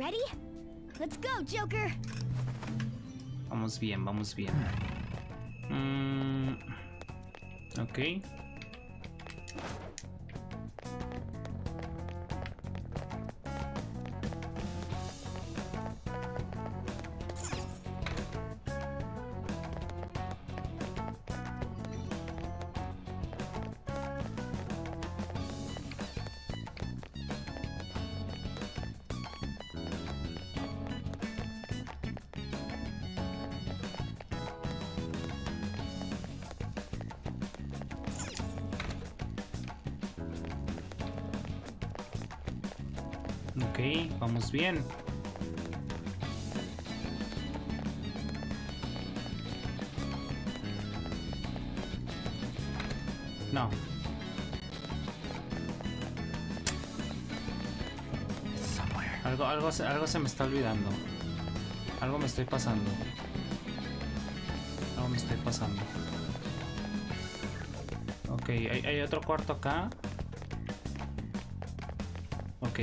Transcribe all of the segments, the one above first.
Ready? Let's go, Joker. Vamos bien, vamos bien. Ok. Ok, vamos bien. No. Algo se me está olvidando. Algo me estoy pasando. Algo me estoy pasando. Ok, hay otro cuarto acá. Ok.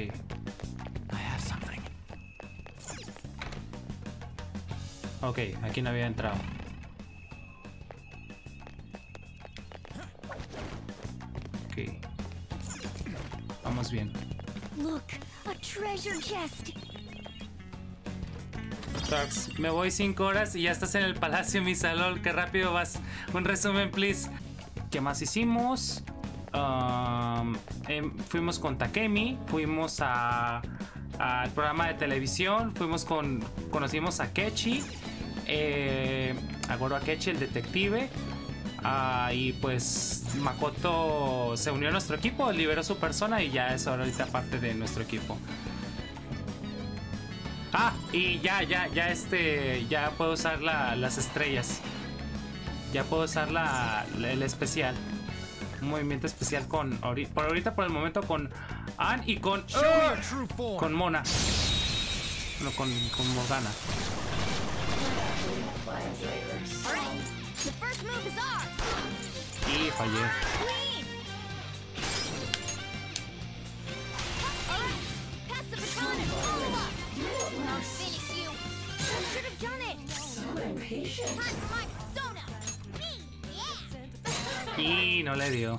Ok, aquí no había entrado. Ok. Vamos bien. Look, a treasure chest. Tarks, me voy 5 horas y ya estás en el palacio, mi salón. Qué rápido vas. Un resumen, please. ¿Qué más hicimos? Fuimos con Takemi. Fuimos al programa de televisión. Conocimos a Kechi. A Goro Akechi, el detective. Y pues Makoto se unió a nuestro equipo, liberó su persona y ya es ahorita parte de nuestro equipo. Y ya puedo usar las estrellas. Ya puedo usar el especial. Un movimiento especial por el momento con Ann y con Mona. No, con Morgana. Y fallé. Y no le dio.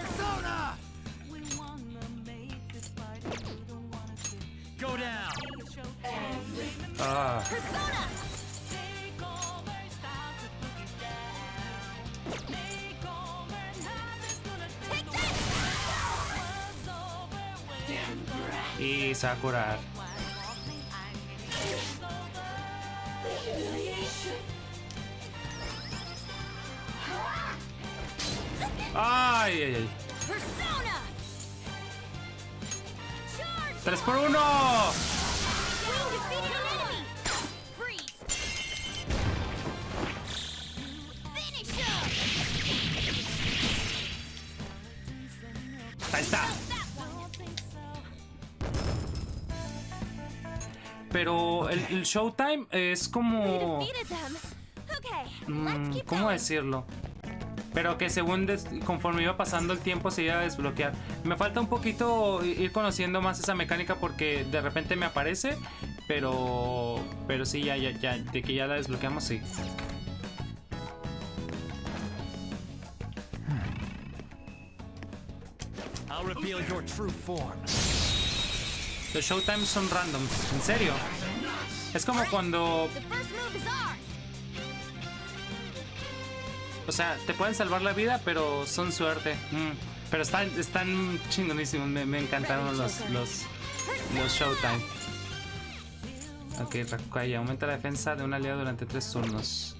Y se va a curar. Ay, ay, ay. 3 por 1. Ahí está. Pero el Showtime es como... ¿Cómo decirlo? Pero que según conforme iba pasando el tiempo se iba a desbloquear. Me falta un poquito ir conociendo más esa mecánica porque de repente me aparece. Pero sí, ya, de que ya la desbloqueamos, sí. I'll reveal your true form. Los Showtimes son randoms, ¿en serio? Es como cuando... O sea, te pueden salvar la vida, pero son suerte. Pero están chingonísimos, me encantaron los Showtime. Ok, Rakukai, aumenta la defensa de un aliado durante 3 turnos.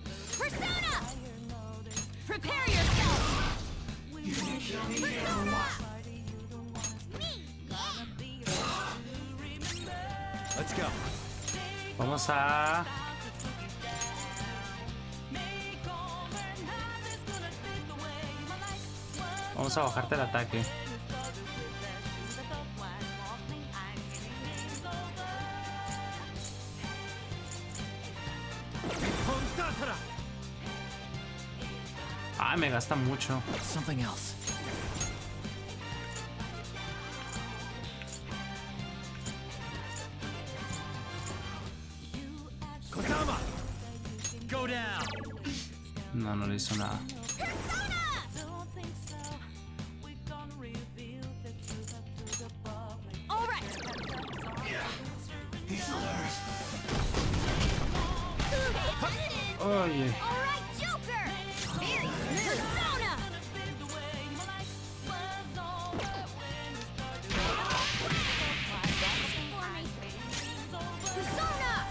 Let's go. Vamos a... Vamos a bajarte el ataque. Me gasta mucho. Something else. No, no le hizo nada. All right. Oye. All right, Joker. Very smooth. Persona. Persona.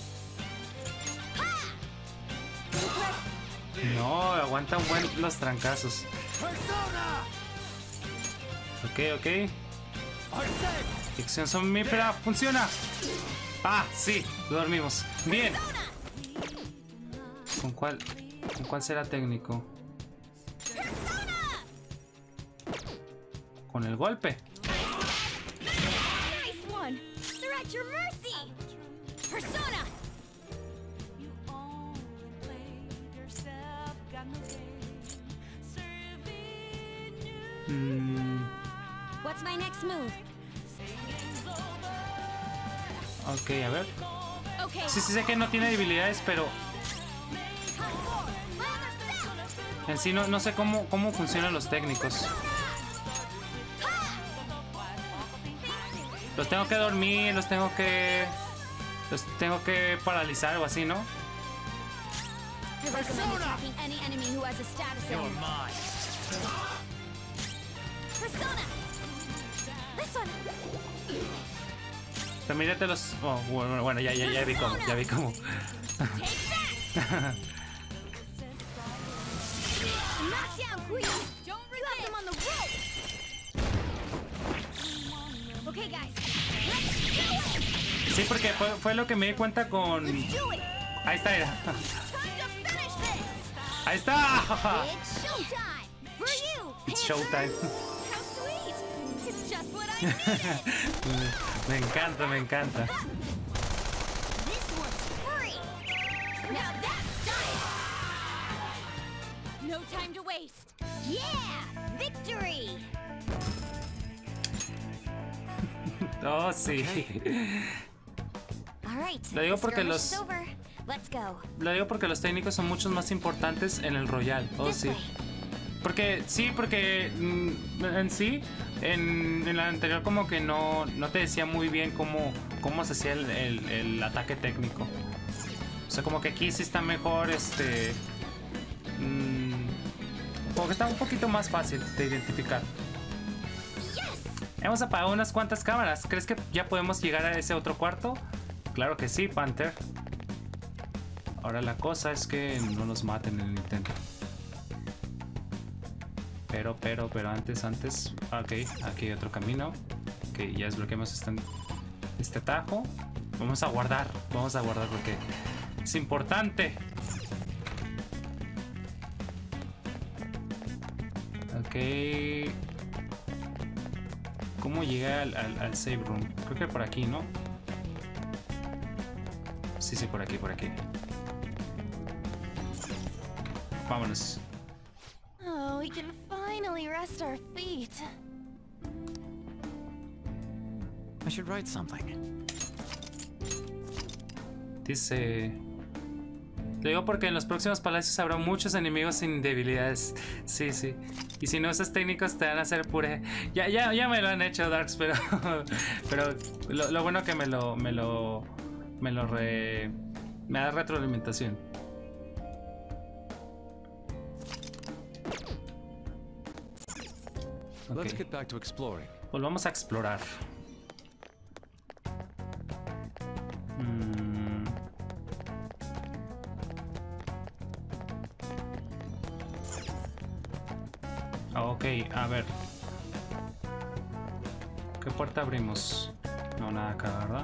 Ha. No, aguantan buen los trancazos. Ok. Ficción somnífera, funciona. Ah, sí, dormimos. Bien. ¿Con cuál será técnico? Con el golpe. Nice one. They're at your mercy. Persona. What's my next move? Ok, a ver. Okay. Sí, sé que no tiene debilidades, pero en sí no sé cómo funcionan los técnicos. Los tengo que dormir, los tengo que paralizar o así, ¿no? I recommend attacking any enemy who has a status You're ailment. mine. Persona. This one. Pero mírate los. Oh, bueno, ya vi cómo. Take that. Knockdown, queen. Don't you have them on the rope. Okay, guys. Let's do it. Sí, porque fue lo que me di cuenta con. Let's do it. Ahí está, era. Time to finish this. Ahí está. It's showtime. For you. It's Panzer. showtime. How sweet. It's just what I needed. Me encanta. This one's free. Now that's style. No time to waste. Yeah, victory. Oh, sí. All right. Lo digo the porque skirmish los- is over. Let's go. Lo digo porque los técnicos son muchos más importantes en el Royal. Oh, This sí. way. Porque en sí, en el anterior como que no te decía muy bien cómo se hacía el ataque técnico. O sea, como que aquí sí está mejor, como que está un poquito más fácil de identificar. Yes. Hemos apagado unas cuantas cámaras. ¿Crees que ya podemos llegar a ese otro cuarto? Claro que sí, Panther. Ahora la cosa es que no nos maten en el intento. Pero antes. Ok, aquí hay otro camino. Ok, ya desbloqueamos este atajo. Vamos a guardar porque es importante. Ok. ¿Cómo llegué al save room? Creo que por aquí, ¿no? Sí, por aquí. Vámonos. Oh, we can finally rest our feet. I should write something. Dice... Lo digo porque en los próximos palacios habrá muchos enemigos sin debilidades. Sí. Y si no, esas técnicas te van a hacer puré. Ya me lo han hecho, Darks, pero... pero lo bueno que me da retroalimentación. Let's Ok. get back to exploring. Volvamos a explorar. Ok, a ver. ¿Qué puerta abrimos? No, nada acá, ¿verdad?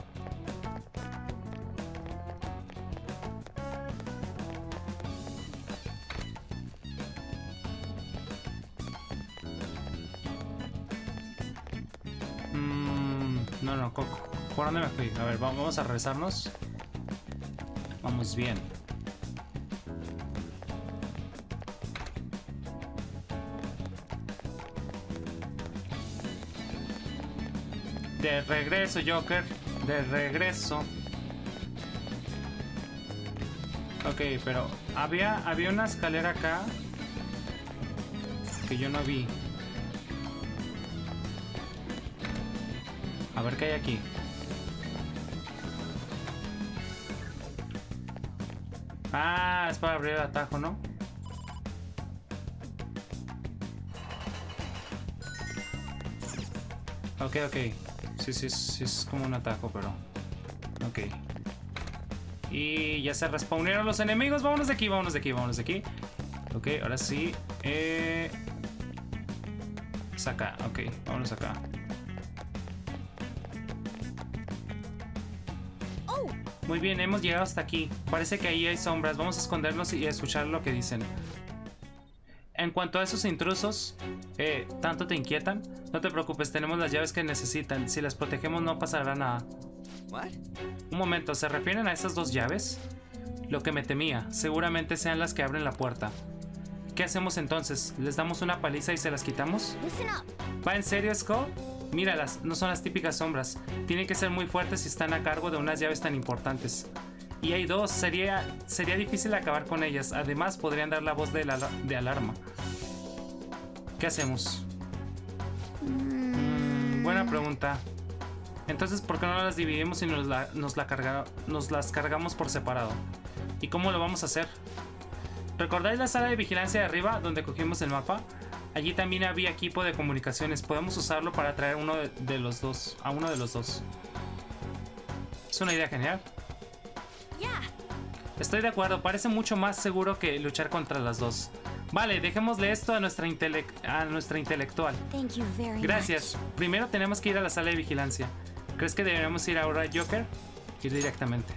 No, ¿por dónde me fui? A ver, vamos a regresarnos. Vamos bien. De regreso, Joker. De regreso. Ok, pero había una escalera acá que yo no vi. A ver qué hay aquí. Ah, es para abrir el atajo, ¿no? Ok, ok. Sí, es como un atajo, pero... Ok. Y ya se respawnearon los enemigos. Vámonos de aquí, vámonos de aquí, vámonos de aquí. Ok, ahora sí. Es acá, ok. Vámonos acá. Muy bien, hemos llegado hasta aquí. Parece que ahí hay sombras. Vamos a escondernos y a escuchar lo que dicen. En cuanto a esos intrusos, ¿tanto te inquietan? No te preocupes, tenemos las llaves que necesitan. Si las protegemos no pasará nada. Un momento, ¿se refieren a esas 2 llaves? Lo que me temía, seguramente sean las que abren la puerta. ¿Qué hacemos entonces? ¿Les damos una paliza y se las quitamos? ¿Va en serio, Skull? Míralas, no son las típicas sombras. Tienen que ser muy fuertes si están a cargo de unas llaves tan importantes. Y hay 2, sería difícil acabar con ellas. Además, podrían dar la voz de alarma. ¿Qué hacemos? Buena pregunta. Entonces, ¿por qué no las dividimos y nos las cargamos por separado? ¿Y cómo lo vamos a hacer? ¿Recordáis la sala de vigilancia de arriba donde cogimos el mapa? Allí también había equipo de comunicaciones. Podemos usarlo para traer a uno de los dos. Es una idea genial. Estoy de acuerdo, parece mucho más seguro que luchar contra las 2. Vale, dejémosle esto a nuestra intelectual. Gracias. Primero tenemos que ir a la sala de vigilancia. ¿Crees que deberíamos ir ahora, Joker? Ir directamente.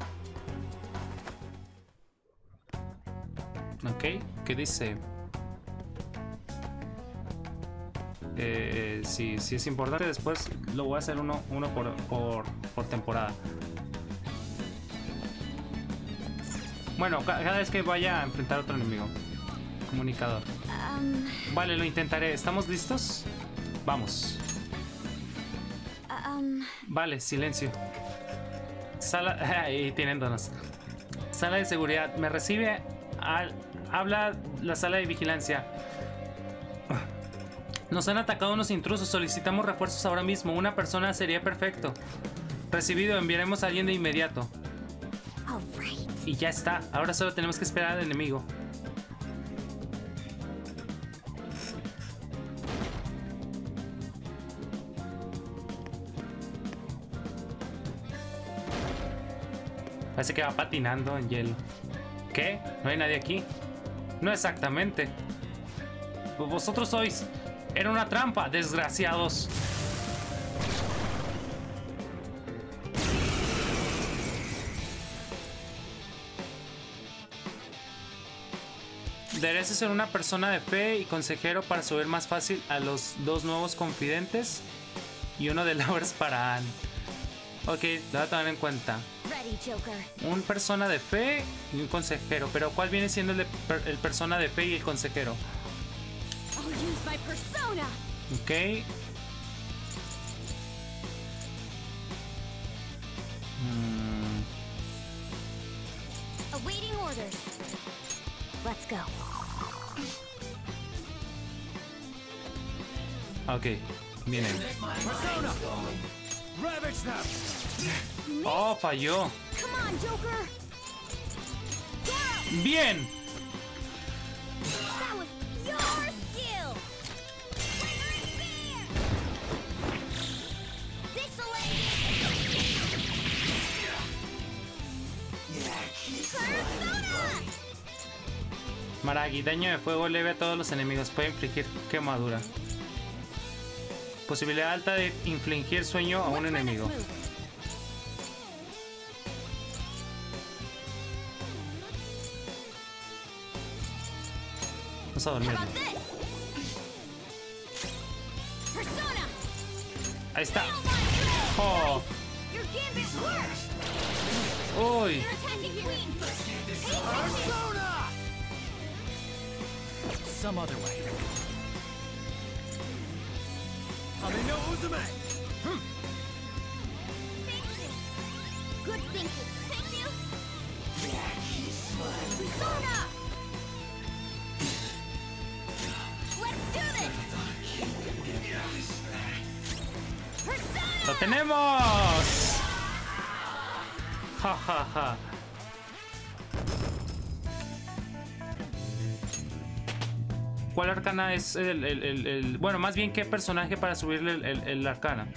Ok, ¿qué dice? Si es importante, después lo voy a hacer uno por temporada. Bueno, cada vez que vaya a enfrentar a otro enemigo. Comunicador. Vale, lo intentaré. ¿Estamos listos? Vamos. Vale, silencio. Sala... Ahí tienen donas. Sala de seguridad. Me recibe... Habla la sala de vigilancia. Nos han atacado unos intrusos. Solicitamos refuerzos ahora mismo. Una persona sería perfecto. Recibido. Enviaremos a alguien de inmediato. Y ya está. Ahora solo tenemos que esperar al enemigo. Parece que va patinando en hielo. ¿Qué? ¿No hay nadie aquí? No exactamente. Vosotros sois... Era una trampa, desgraciados. Deberías ser una persona de fe y consejero para subir más fácil a los 2 nuevos confidentes y uno de lovers para Anne. Ok, lo voy a tomar en cuenta. Un persona de fe y un consejero. Pero ¿cuál viene siendo el persona de fe y el consejero? Ok. Awaiting orders. Let's go. Ok, vienen. Oh, falló. Come on, Joker. Bien. That was pure skill. Maragi, daño de fuego leve a todos los enemigos. Puede infligir quemadura. Posibilidad alta de infligir sueño a un enemigo. Vamos a dormir. Ahí está. Oh. Uy. Some other way. Good thinking. Thank you. Persona! Let's do this! Persona! ¡Lo tenemos! Ja, ja, ja. ¿Cuál arcana es bueno, más bien, ¿qué personaje para subirle el arcana?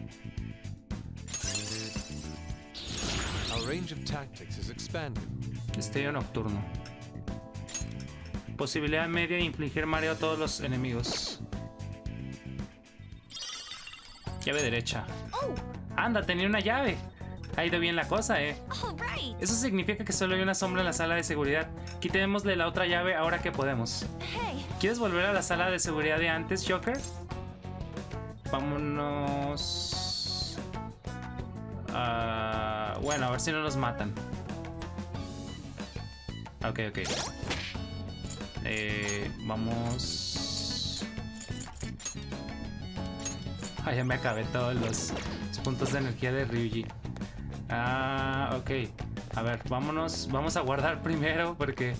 Our range of tactics is expanding. Destello nocturno. Posibilidad media de infligir mareo a todos los enemigos. Llave derecha. Oh, Anda, tenía una llave. Ha ido bien la cosa, all right. Eso significa que solo hay una sombra en la sala de seguridad. Quitémosle la otra llave ahora que podemos. Hey, ¿Quieres volver a la sala de seguridad de antes, Joker? Vámonos. Bueno, a ver si no nos matan. Ok. Vamos. Ah, ya me acabé todos los puntos de energía de Ryuji. Ok. A ver, vámonos. Vamos a guardar primero porque...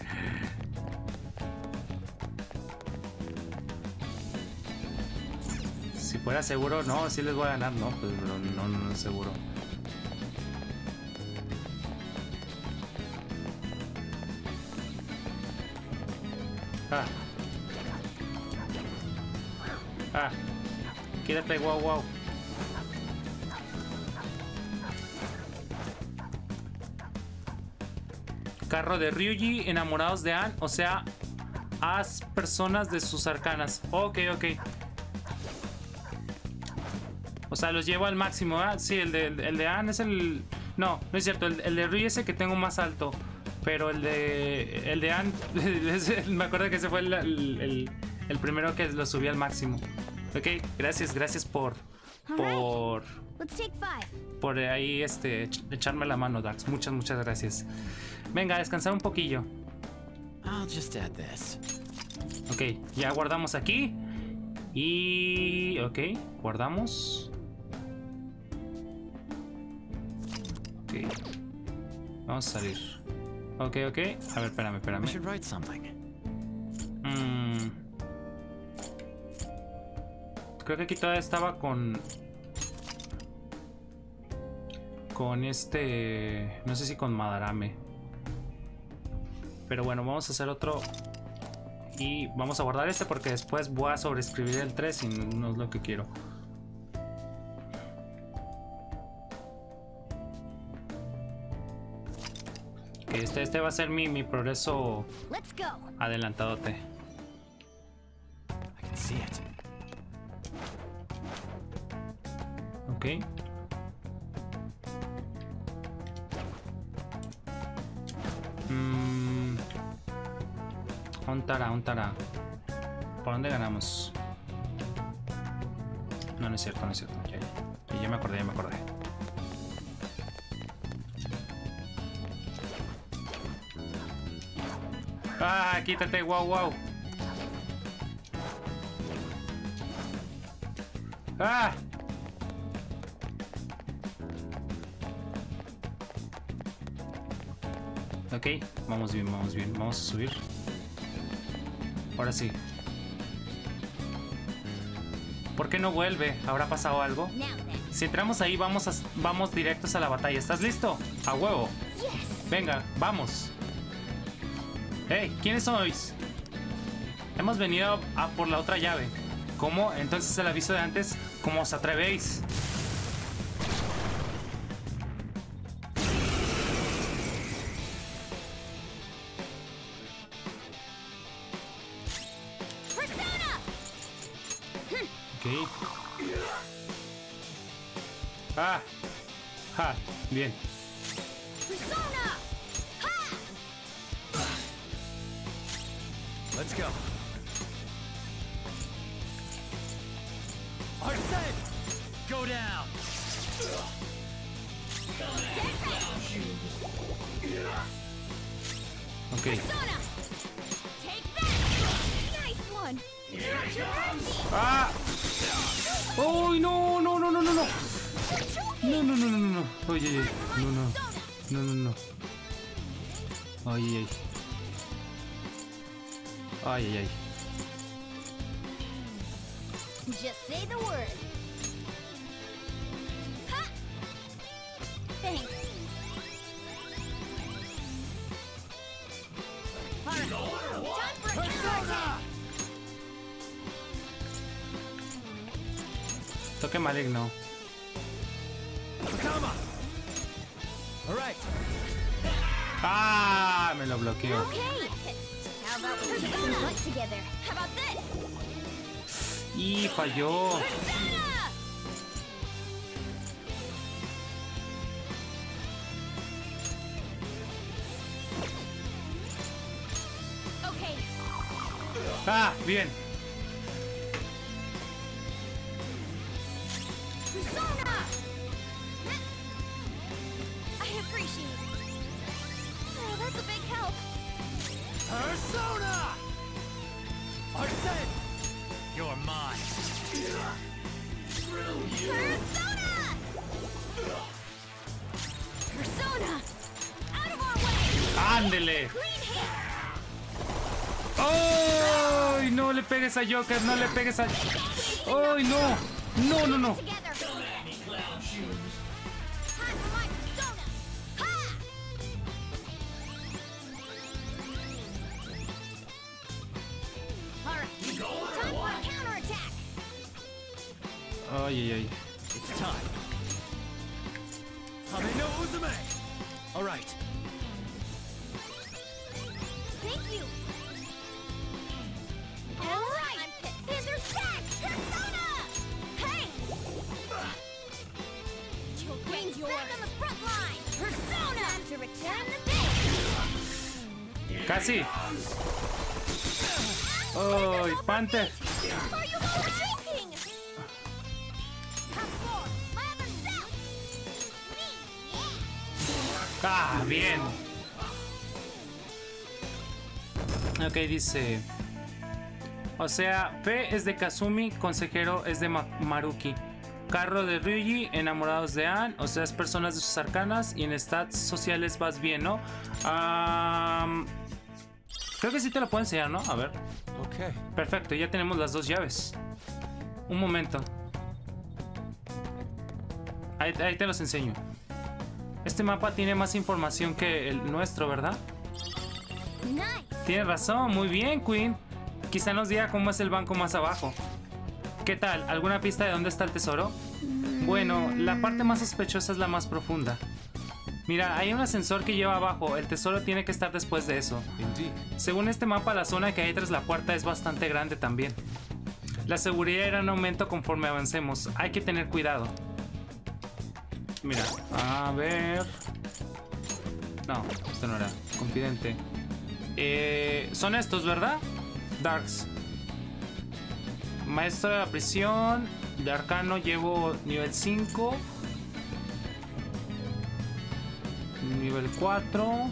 Si fuera seguro, no, sí les voy a ganar. No, pues no es seguro. Quédate, wow. Carro de Ryuji, enamorados de Ann, o sea, haz personas de sus arcanas. Ok. O sea, los llevo al máximo, ¿verdad? Sí, el de Ann es el... No es cierto, el de Ryuji es el que tengo más alto. Pero el de Ann, me acuerdo que ese fue el primero que lo subí al máximo. Ok, gracias por let's take 5. por ahí echarme la mano, Dax. Muchas gracias. Venga, a descansar un poquillo. I'll just add this. Ok, ya guardamos aquí. Y... ok, guardamos. Ok. Vamos a salir. Ok. A ver, espérame. We should write something. Creo que aquí todavía estaba con no sé si con Madarame. Pero bueno, vamos a hacer otro. Y vamos a guardar porque después voy a sobreescribir el 3 y no es lo que quiero. Okay, este va a ser mi progreso Let's go. adelantadote. I can see it. Ok. Ontara. ¿Por dónde ganamos? No es cierto. Ya me acordé. Quítate, wow. Ok, vamos bien. Vamos a subir. Ahora sí. ¿Por qué no vuelve? ¿Habrá pasado algo? Now then. Si entramos ahí, vamos directos a la batalla. ¿Estás listo? ¡A huevo! Yes. Venga, vamos. Hey, ¿quiénes sois? Hemos venido a por la otra llave. ¿Cómo? Entonces el aviso de antes. ¿Cómo os atrevéis? Persona! Ok. Bien. Persona! Ha! Let's go. Arsene! Go down! Ok. Persona! Take that! Nice one! ¡Uy, no! Oye, no. Ay, ay, ay. Ay, ay, ay. Just say the word. Ha! Thanks. Alright, time for a counterattack. Toque maligno. Hakama! Alright. ¡Ah! Me lo bloqueó. Okay. How about we kick some butt together? How about this? Y falló. Persona! Okay. ¡Ah! Bien. Persona! I appreciate it. Oh, that's a big help. Persona! Arsene! You're mine. Persona! Persona! Out of our way! ¡Ándele! Clean hit! ¡Ay! No le pegues a Joker, no le pegues a... ¡Ay, no! ¡No, no, no! Together! Time for my persona! Ha! Alright, time for a counterattack! ¡Ay, ay, ay! It's time. Hame no Uzume! Alright. Thank you! Alright! I'm pissed. Scissors back! Persona! Hey! Wings back on the front line! Persona! Time to return the thing! ¡Casi! ¡Ay, Panther! Are you all joking? Come forward! My other self! Me! Yeah! ¡Ah, bien! Ok, dice... O sea, Fe es de Kazumi, consejero es de Maruki. Carro de Ryuji, enamorados de Ann, o sea, es personas de sus arcanas y en stats sociales vas bien, ¿no? Creo que sí te lo puedo enseñar, ¿no? A ver. Okay. Perfecto, ya tenemos las dos llaves. Un momento. Ahí te los enseño. Este mapa tiene más información que el nuestro, ¿verdad? Nice! Tienes razón, muy bien, Queen. Quizá nos diga cómo es el banco más abajo. ¿Qué tal? ¿Alguna pista de dónde está el tesoro? Bueno, la parte más sospechosa es la más profunda. Mira, hay un ascensor que lleva abajo. El tesoro tiene que estar después de eso. Indeed. Según este mapa, la zona que hay tras la puerta es bastante grande también. La seguridad irá en aumento conforme avancemos. Hay que tener cuidado. Mira, a ver... No, esto no era. Confidente. Son estos, ¿verdad? Darks. Maestro de la prisión. De arcano llevo nivel 5. Nivel 4.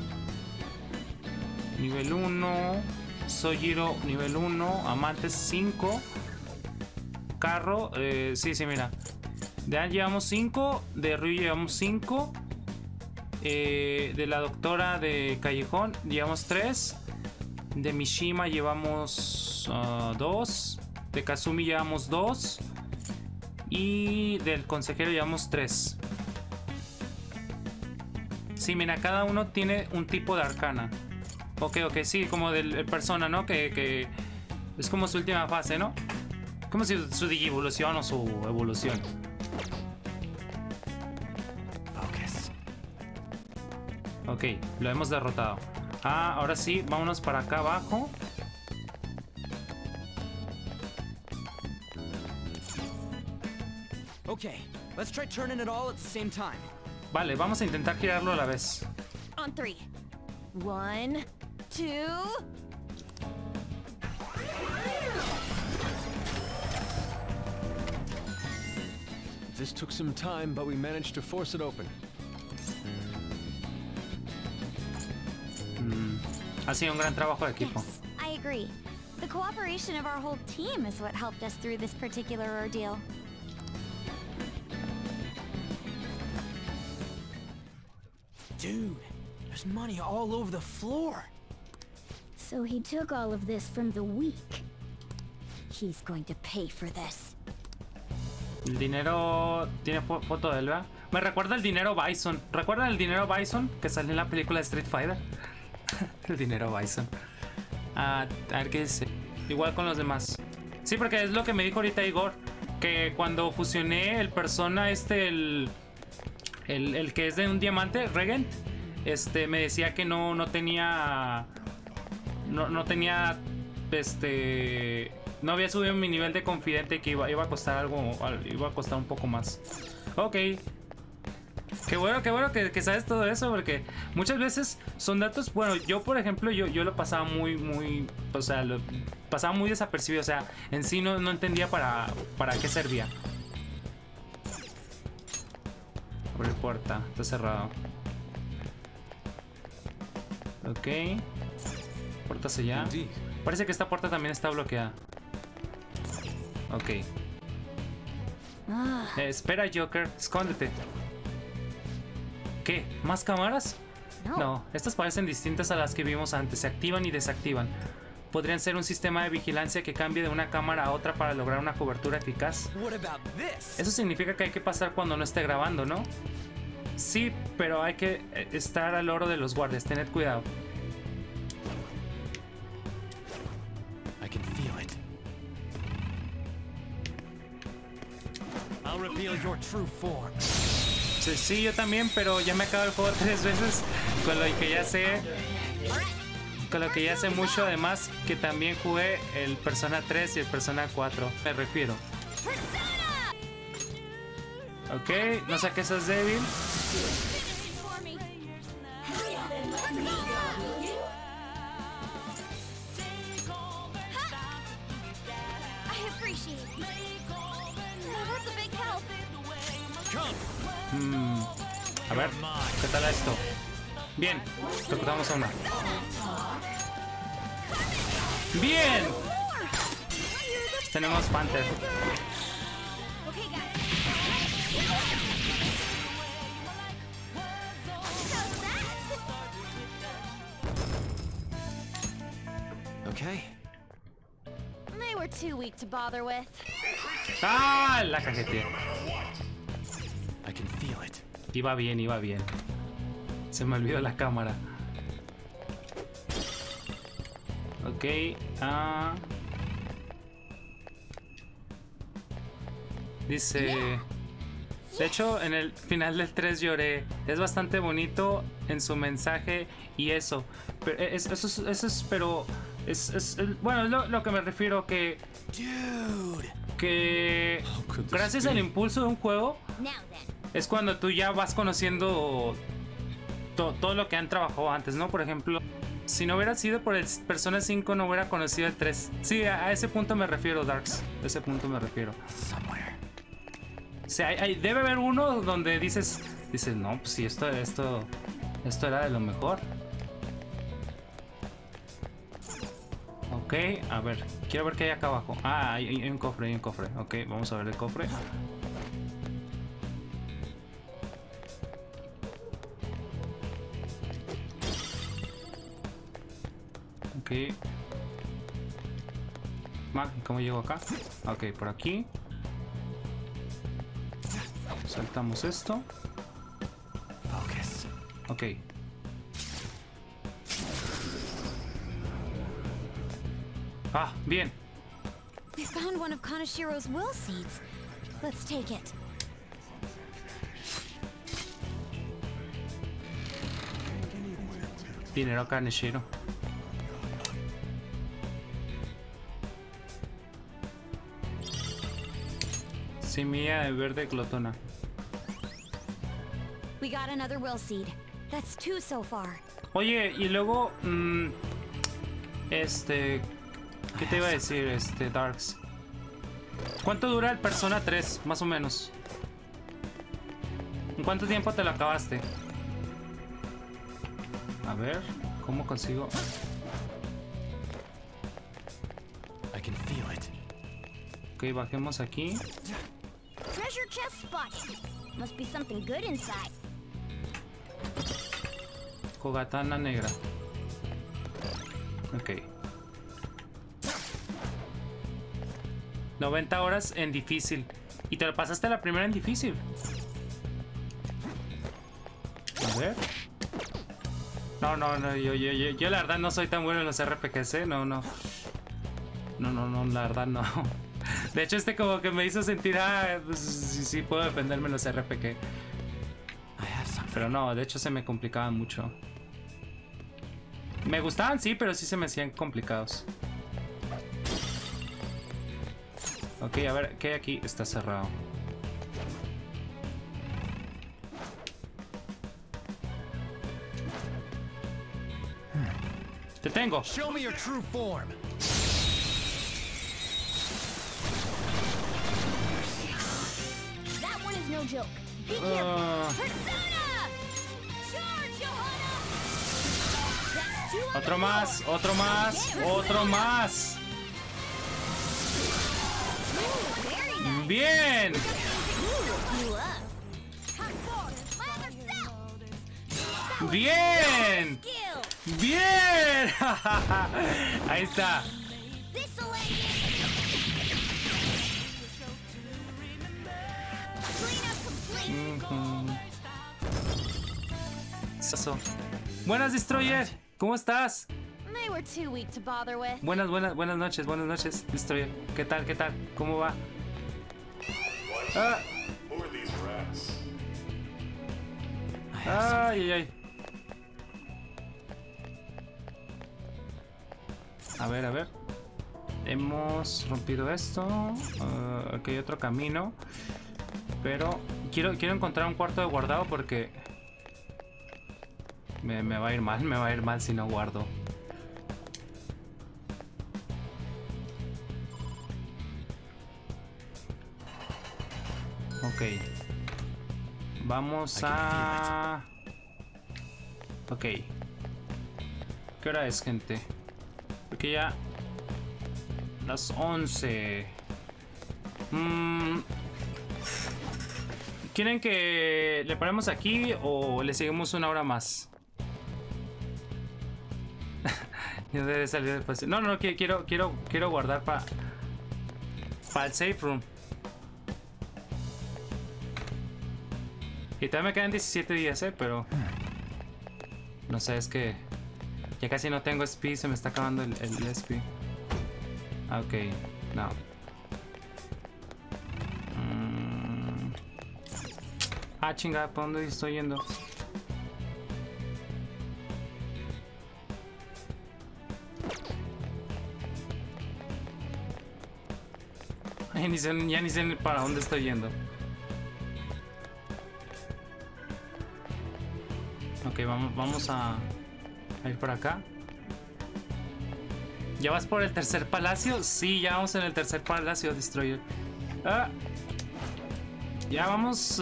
Nivel 1. Sojiro nivel 1. Amantes 5. Carro. Sí, mira. De Ann llevamos 5. De Ryu llevamos 5. De la doctora de Callejón llevamos 3. De Mishima llevamos 2. De Kazumi llevamos 2. Y del consejero llevamos 3. Sí, mira, cada uno tiene un tipo de arcana. Ok, sí, como del persona, ¿no? Que es como su última fase, ¿no? Como si su digievolución o su evolución. Focus. Ok, lo hemos derrotado. Ahora sí, vámonos para acá abajo. Okay, let's try turning it all at the same time. Vale, vamos a intentar girarlo a la vez. On 3. 1, 2... This took some time, but we managed to force it open. Ha sido un gran trabajo de equipo. Yes, I agree. The cooperation of our whole team is what helped us through this particular ordeal. Dude, There's money all over the floor. So he took all of this from the weak. He's going to pay for this. El dinero tiene foto de él, ¿verdad? Me recuerda el dinero Bison. ¿Recuerdan el dinero Bison que salió en la película de Street Fighter? El dinero Bison. A ver qué dice. Igual con los demás. Sí, porque es lo que me dijo ahorita Igor. Que cuando fusioné el persona el que es de un diamante, Regent, me decía que no tenía... No tenía... No había subido mi nivel de confidente, que iba a costar algo... Iba a costar un poco más. Ok. Qué bueno que sabes todo eso, porque muchas veces son datos... Bueno, yo por ejemplo, yo lo pasaba muy... O sea, lo pasaba muy desapercibido. O sea, en sí no entendía para qué servía. Abre puerta, está cerrado. Ok. Puerta sellada. Indeed. Parece que esta puerta también está bloqueada. Ok. Espera, Joker, escóndete. ¿Qué? ¿Más cámaras? No, estas parecen distintas a las que vimos antes. Se activan y desactivan. Podrían ser un sistema de vigilancia que cambie de una cámara a otra para lograr una cobertura eficaz. What about this? Eso significa que hay que pasar cuando no esté grabando, ¿no? Sí, pero hay que estar al loro de los guardias. Tened cuidado. I can feel it. I'll reveal your true form. Sí, yo también, pero ya me acabo el juego 3 veces. Con lo que ya sé. Con lo que ya sé mucho, además que también jugué el Persona 3 y el Persona 4. Me refiero. Ok, no sé que sos débil. A ver, ¿qué tal esto? Bien, tocamos a una. ¡Bien! Tenemos Panther. Okay. They were too weak to bother with. ¡Ah! La cajeteé. I can feel it. Iba bien, iba bien. Se me olvidó la cámara. Ok. Dice... De hecho, en el final del 3 lloré. Es bastante bonito en su mensaje y eso. Pero bueno, es lo que me refiero, que... Dude. Que... Gracias al impulso de un juego... Es cuando tú ya vas conociendo todo lo que han trabajado antes, ¿no? Por ejemplo, si no hubiera sido por el Persona 5, no hubiera conocido el 3. Sí, a ese punto me refiero, Darks. A ese punto me refiero. O sea, debe haber uno donde dices, no, pues sí, esto era de lo mejor. Ok, a ver, quiero ver qué hay acá abajo. Ah, hay un cofre, Ok, vamos a ver el cofre. Ok. ¿Cómo llego acá? Ok, por aquí. Saltamos esto. Focus. Ok. Ah, bien. We found one of Kanashiro's will seeds. Let's take it. Dinero Kaneshiro. Semilla de verde glotona. We got another will seed. That's 2 so far. Oye, y luego... ¿qué te iba a decir, Darks? ¿Cuánto dura el Persona 3, más o menos? ¿En cuánto tiempo te lo acabaste? A ver, ¿cómo consigo? I can feel it. Ok, bajemos aquí. Treasure chest spotted. Must be something good inside. Kogatana negra. Ok. 90 horas en difícil. Y te lo pasaste la primera en difícil. A ver. No, yo la verdad no soy tan bueno en los RPGs, ¿eh? No, la verdad no. De hecho, como que me hizo sentir, pues sí puedo defenderme en los RPG. Pero no, de hecho se me complicaban mucho. Me gustaban, sí, pero sí se me hacían complicados. Ok, a ver, ¿qué hay aquí? Está cerrado. Te tengo. Show me your true form. That one is no joke. Be careful. Persona! Charge, Johanna! That's two on Otro the más, floor. otro más, otro más. Ooh, very nice. Bien. You up. Come forward. My other self. Bien. Skill. Bien. Ahí está. This'll let you. Clean up complete. Eso. Buenas, Destroyer. ¿Cómo estás? They were too weak to bother with. Buenas noches, Destroyer. ¿Qué tal? ¿Cómo va? Ah. Who are these rats? Ay. A ver. Hemos rompido esto. Aquí hay otro camino. Pero quiero encontrar un cuarto de guardado porque me va a ir mal si no guardo. Ok. Vamos a... Ok. ¿Qué hora es, gente? Porque ya... Las 11. ¿Quieren que le paremos aquí o le seguimos una hora más? Ya debe salir después. No, quiero guardar para el safe room. Y todavía me quedan 17 días, pero no sé, es que ya casi no tengo SP, se me está acabando el SP. Ok, no. Chingada, ¿para dónde estoy yendo? Ya ni sé para dónde estoy yendo. Ok, vamos a ir por acá. ¿Ya vas por el tercer palacio? Sí, ya vamos en el tercer palacio, Destroyer. Ya vamos...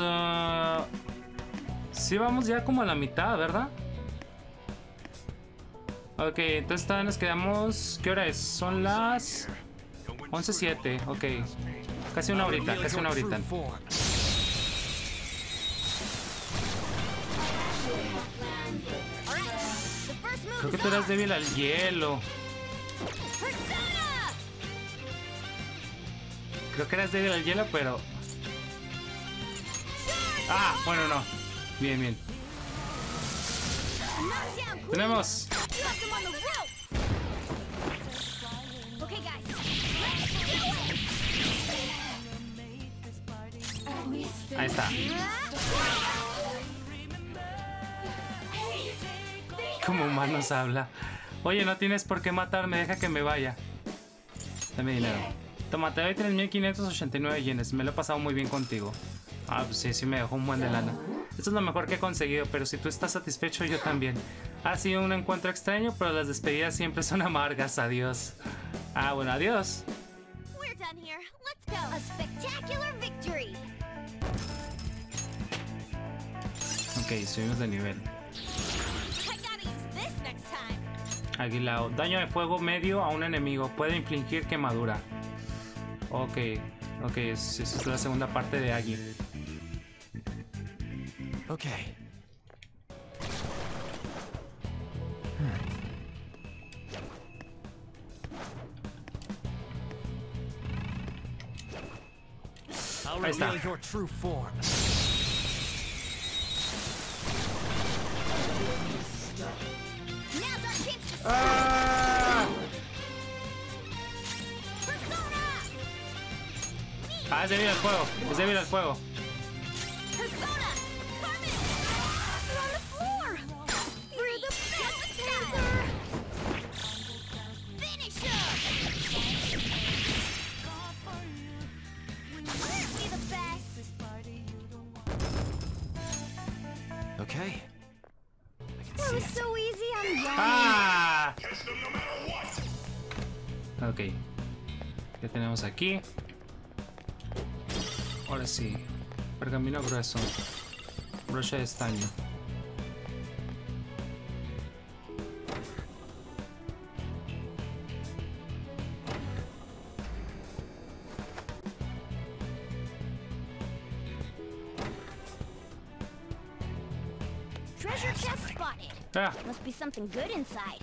sí, vamos ya como a la mitad, ¿verdad? Ok, entonces todavía nos quedamos... ¿Qué hora es? Son las... 11:07, ok. Casi una horita. Creo que tú eras débil al hielo. Creo que eras débil al hielo, pero... bueno, no. Bien. Tenemos... Ahí está. Como humanos habla. Oye, no tienes por qué matarme, deja que me vaya. Dame dinero. Toma, te doy 3.589 yenes. Me lo he pasado muy bien contigo. Pues sí, me dejó un buen de lana. Esto es lo mejor que he conseguido, pero si tú estás satisfecho, yo también. Ha sido un encuentro extraño, pero las despedidas siempre son amargas. Adiós. Bueno, adiós. We're done here. Let's go. A spectacular victory. Ok, subimos de nivel. I gotta use this next time. Aguilao. Daño de fuego medio a un enemigo. Puede infligir quemadura. Ok, esa es la segunda parte de Agui. Okay. I'll Ahí está. reveal your true form. Now's our chance to ¡Ah! Persona! Ah, es débil al fuego. Es débil al fuego. Persona! Carmen! They're on the floor! We're the best ever! Finish him! Aren't we the best? Okay. I can That see was it. so easy, I'm yawning. ¡Ah! Catch them no matter what. Ok. ¿Qué tenemos aquí? Ahora sí. Pergamino grueso. Brocha de estaño. Treasure chest spotted. Ah, Must be something good inside.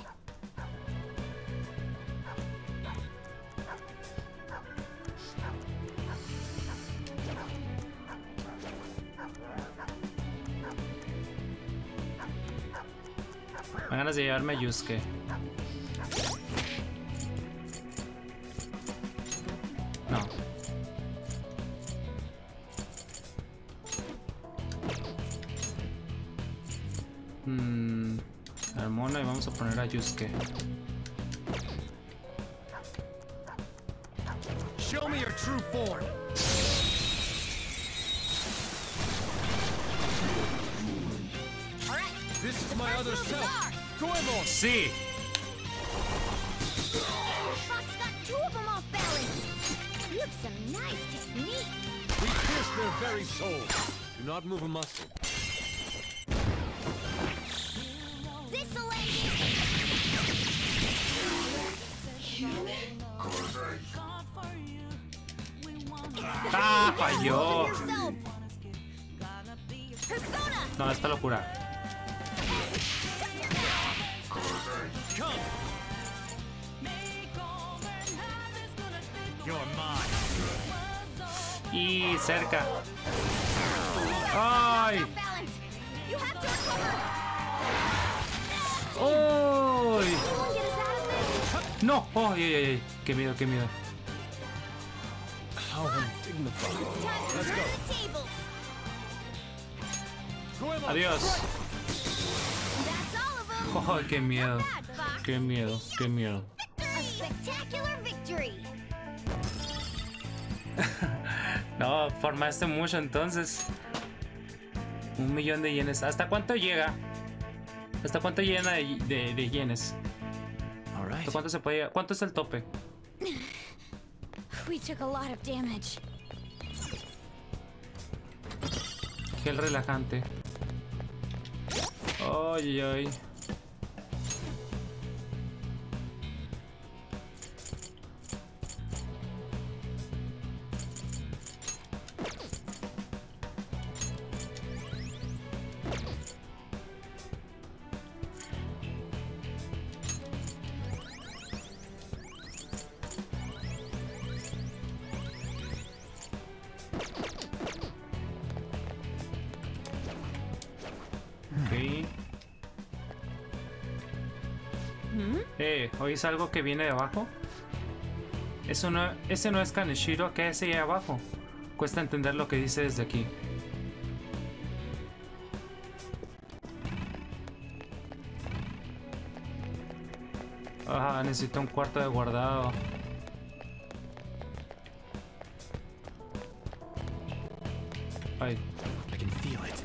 me ganas de llevarme a Yusuke. No. Al mono y vamos a poner a Yusuke. Show me your true form. All right. This is my other First move is self. ours. Goemon. Sí. Fox got two of them off balance. You have some nice technique. We pierce their very souls. Do not move a muscle. This'll end it. Ah, falló. Yourself. Persona. No, esta locura. Come. You're mine. Y cerca. ¡Ay! Off balance. You have to recover. ¡Ay! Anyone get us out of this? ¡No! ¡Ay, ay, ay! ¡Qué miedo, qué miedo! How undignified. Time to turn the tables. Goemon. ¡Adiós! That's all of them. ¡Ay, qué miedo! Bad, Fox. ¡Qué miedo, qué miedo! A spectacular victory. No, formaste mucho entonces. 1.000.000 de yenes. ¿Hasta cuánto llega? ¿Hasta cuánto llena de yenes? All right. ¿Hasta cuánto se puede llegar? ¿Cuánto es el tope? We took a lot of damage. Gel relajante. Ay, ay, ay. Ok. ¿Oís algo que viene de abajo? Ese no es Kaneshiro, ¿qué es ahí abajo? Cuesta entender lo que dice desde aquí. Ah, necesito un cuarto de guardado. Ay. I can feel it.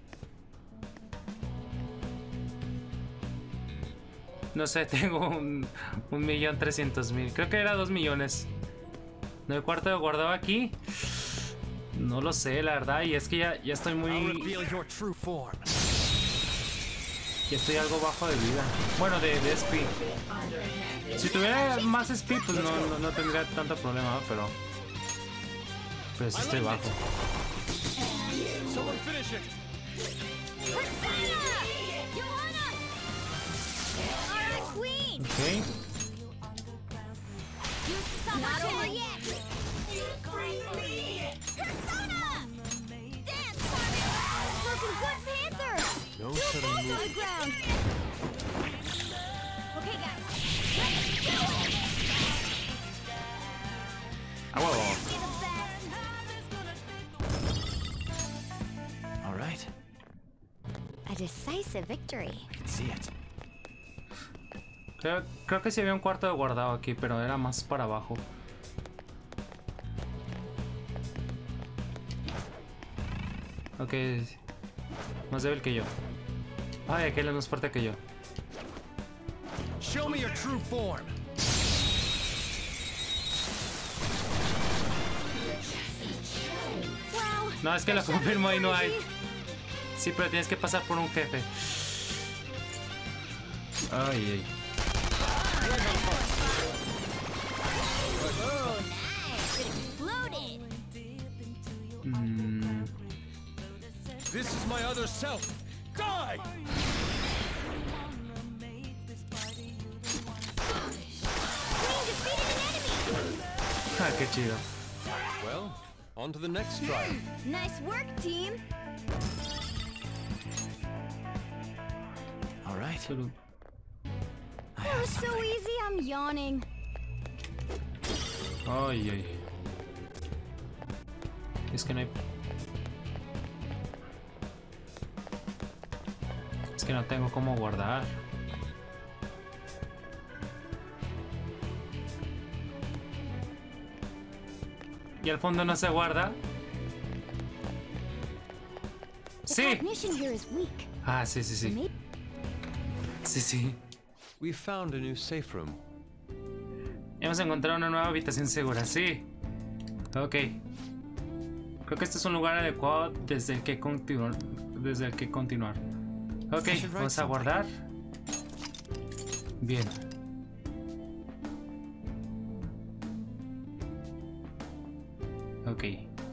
No sé, tengo 1.300.000. Creo que era 2 millones. ¿No hay cuarto de guardado aquí? No lo sé, la verdad. Y es que ya estoy I'll muy... reveal your true form. Ya estoy algo bajo de vida. Bueno, de speed. Si tuviera más speed, pues no tendría tanto problema, pero... Pues estoy bajo. Someone finish it. Persona! Johanna! All right, Queen. Ok. Not over yet. Persona! sudden move. To the ground. Okay, guys. Let's do it. ¡A huevo! Be the best. All right. A decisive victory. I can see it. Creo que sí había un cuarto de guardado aquí, pero era más para abajo. Ok. Más débil que yo. Ay, aquel es más fuerte que yo. Show me your true form. Wow. No, es que lo confirmo y no hay. Sí, pero tienes que pasar por un jefe. Ay, ay. Oh, nice. It exploded. This is my other self. Die! Queen defeated an enemy. Ah, qué chido. Well, on to the next trial. Nice work, team. All right. That was so easy, I'm yawning. Ay, ay. Es que no hay... Es que no tengo cómo guardar. ¿Y al fondo no se guarda? The Sí. cognition here is weak. Ah, sí, sí, sí. Maybe Sí, sí. We found a new safe room. Hemos encontrado una nueva habitación segura, sí. Ok. Creo que este es un lugar adecuado desde el que continuar. Ok, vamos a guardar. Bien. Ok.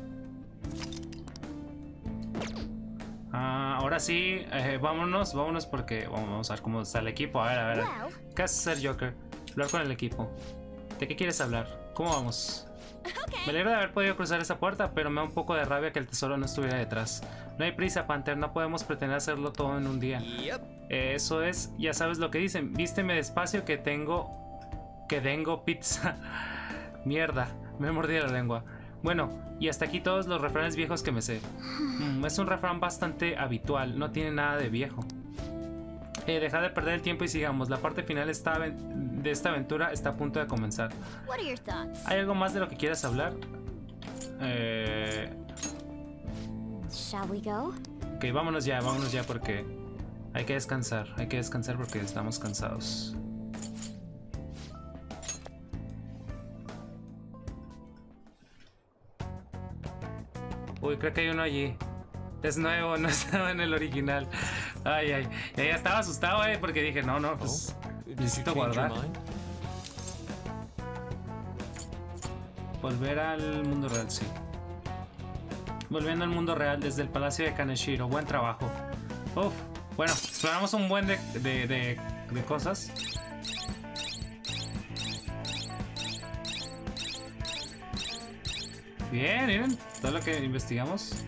Ahora sí, vámonos porque vamos a ver cómo está el equipo. A ver. Well. ¿Qué haces hacer, Joker? Hablar con el equipo. ¿De qué quieres hablar? ¿Cómo vamos? Me alegro de haber podido cruzar esa puerta, pero me da un poco de rabia que el tesoro no estuviera detrás. No hay prisa, Panther, no podemos pretender hacerlo todo en un día. Eso es, ya sabes lo que dicen. Vísteme despacio que tengo pizza. Mierda, me mordí la lengua. Bueno, y hasta aquí todos los refranes viejos que me sé. Es un refrán bastante habitual, no tiene nada de viejo. Deja de perder el tiempo y sigamos. La parte final de esta aventura está a punto de comenzar. What are your thoughts? ¿Hay algo más de lo que quieras hablar? Shall we go? Ok, vámonos ya porque hay que descansar porque estamos cansados. Uy, creo que hay uno allí. Es nuevo, no estaba en el original. Ay. Ya estaba asustado, porque dije, no, pues Did you necesito change your guardar. mind? Volver al mundo real, sí. Volviendo al mundo real desde el palacio de Kaneshiro. Buen trabajo. Uf. Bueno, exploramos un buen de cosas. Bien, miren. Todo lo que investigamos.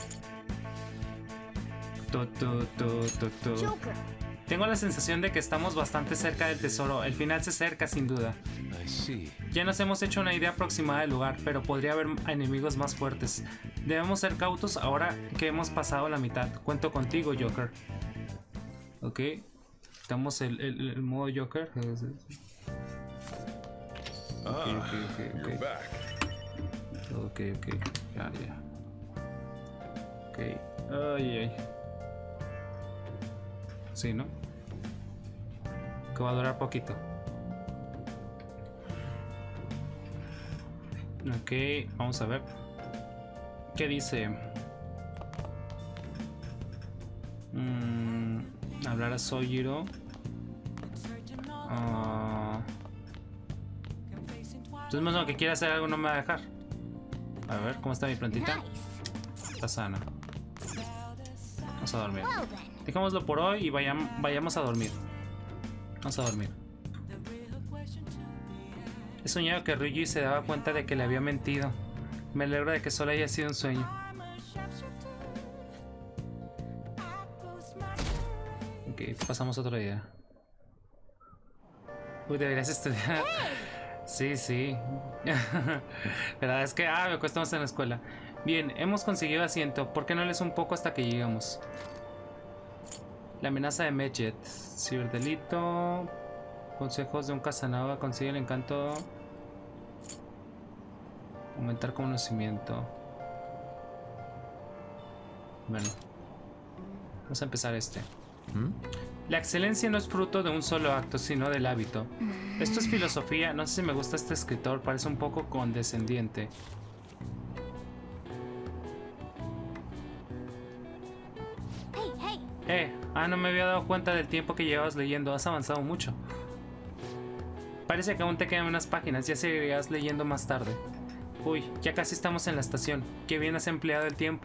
Joker. Tengo la sensación de que estamos bastante cerca del tesoro. El final se acerca sin duda. I see. Ya nos hemos hecho una idea aproximada del lugar, pero podría haber enemigos más fuertes. Debemos ser cautos ahora que hemos pasado la mitad. Cuento contigo, Joker. Ok. Estamos el modo Joker. Ok. Ya. Ok. Ay. Sí, ¿no? Que va a durar poquito. Ok, vamos a ver. ¿Qué dice? Hablar a Sojiro. Entonces, no, que quiera hacer algo no me va a dejar. A ver, ¿cómo está mi plantita? Nice. Está sana. Vamos a dormir. Well then. Dejémoslo por hoy y vayamos a dormir. Vamos a dormir. He soñado que Ryuji se daba cuenta de que le había mentido. Me alegro de que solo haya sido un sueño. Ok, pasamos otro día. Uy, deberías estudiar. Sí, sí. Verdad es que me cuesta más en la escuela. Bien, hemos conseguido asiento. ¿Por qué no lees un poco hasta que llegamos? La amenaza de Medjet. Ciberdelito. Consejos de un Casanova. Consigue el encanto. Aumentar conocimiento. Bueno. Vamos a empezar este. La excelencia no es fruto de un solo acto, sino del hábito. Esto es filosofía. No sé si me gusta este escritor. Parece un poco condescendiente. No me había dado cuenta del tiempo que llevabas leyendo. Has avanzado mucho. Parece que aún te quedan unas páginas. Ya seguirás leyendo más tarde. Uy, ya casi estamos en la estación. Qué bien has empleado el tiempo.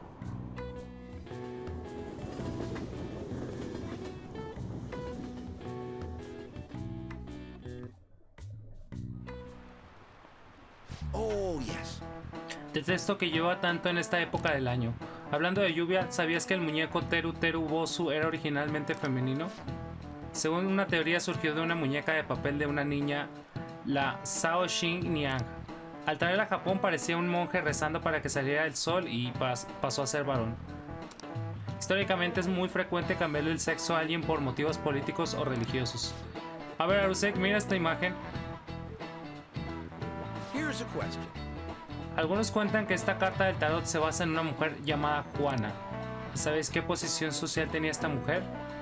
Oh, yes. Detesto que llueva tanto en esta época del año. Hablando de lluvia, ¿sabías que el muñeco Teru Teru Bosu era originalmente femenino? Según una teoría, surgió de una muñeca de papel de una niña, la Sao Shin Niang. Al traerla a Japón parecía un monje rezando para que saliera el sol y pasó a ser varón. Históricamente es muy frecuente cambiarle el sexo a alguien por motivos políticos o religiosos. A ver, Arusek, mira esta imagen. Here's a question. Algunos cuentan que esta carta del tarot se basa en una mujer llamada Juana. ¿Sabéis qué posición social tenía esta mujer?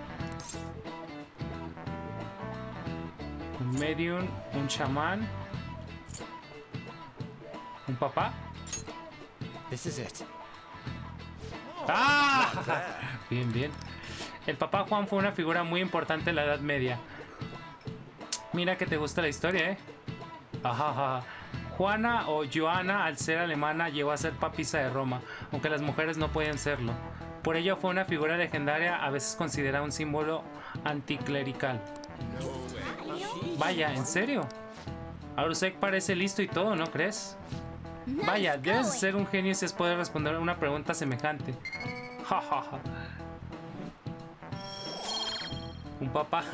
Un medium, un chamán, un papá. This is it. ¡Ah! Bien, bien. El papá Juan fue una figura muy importante en la Edad Media. Mira que te gusta la historia, ¿eh? Ajá. Juana o Joana, al ser alemana, llegó a ser papisa de Roma, aunque las mujeres no podían serlo. Por ello fue una figura legendaria, a veces considerada un símbolo anticlerical. Vaya, ¿en serio? Arusek parece listo y todo, ¿no crees? Vaya, debes ser un genio si es poder responder una pregunta semejante. Jajaja. Un papá.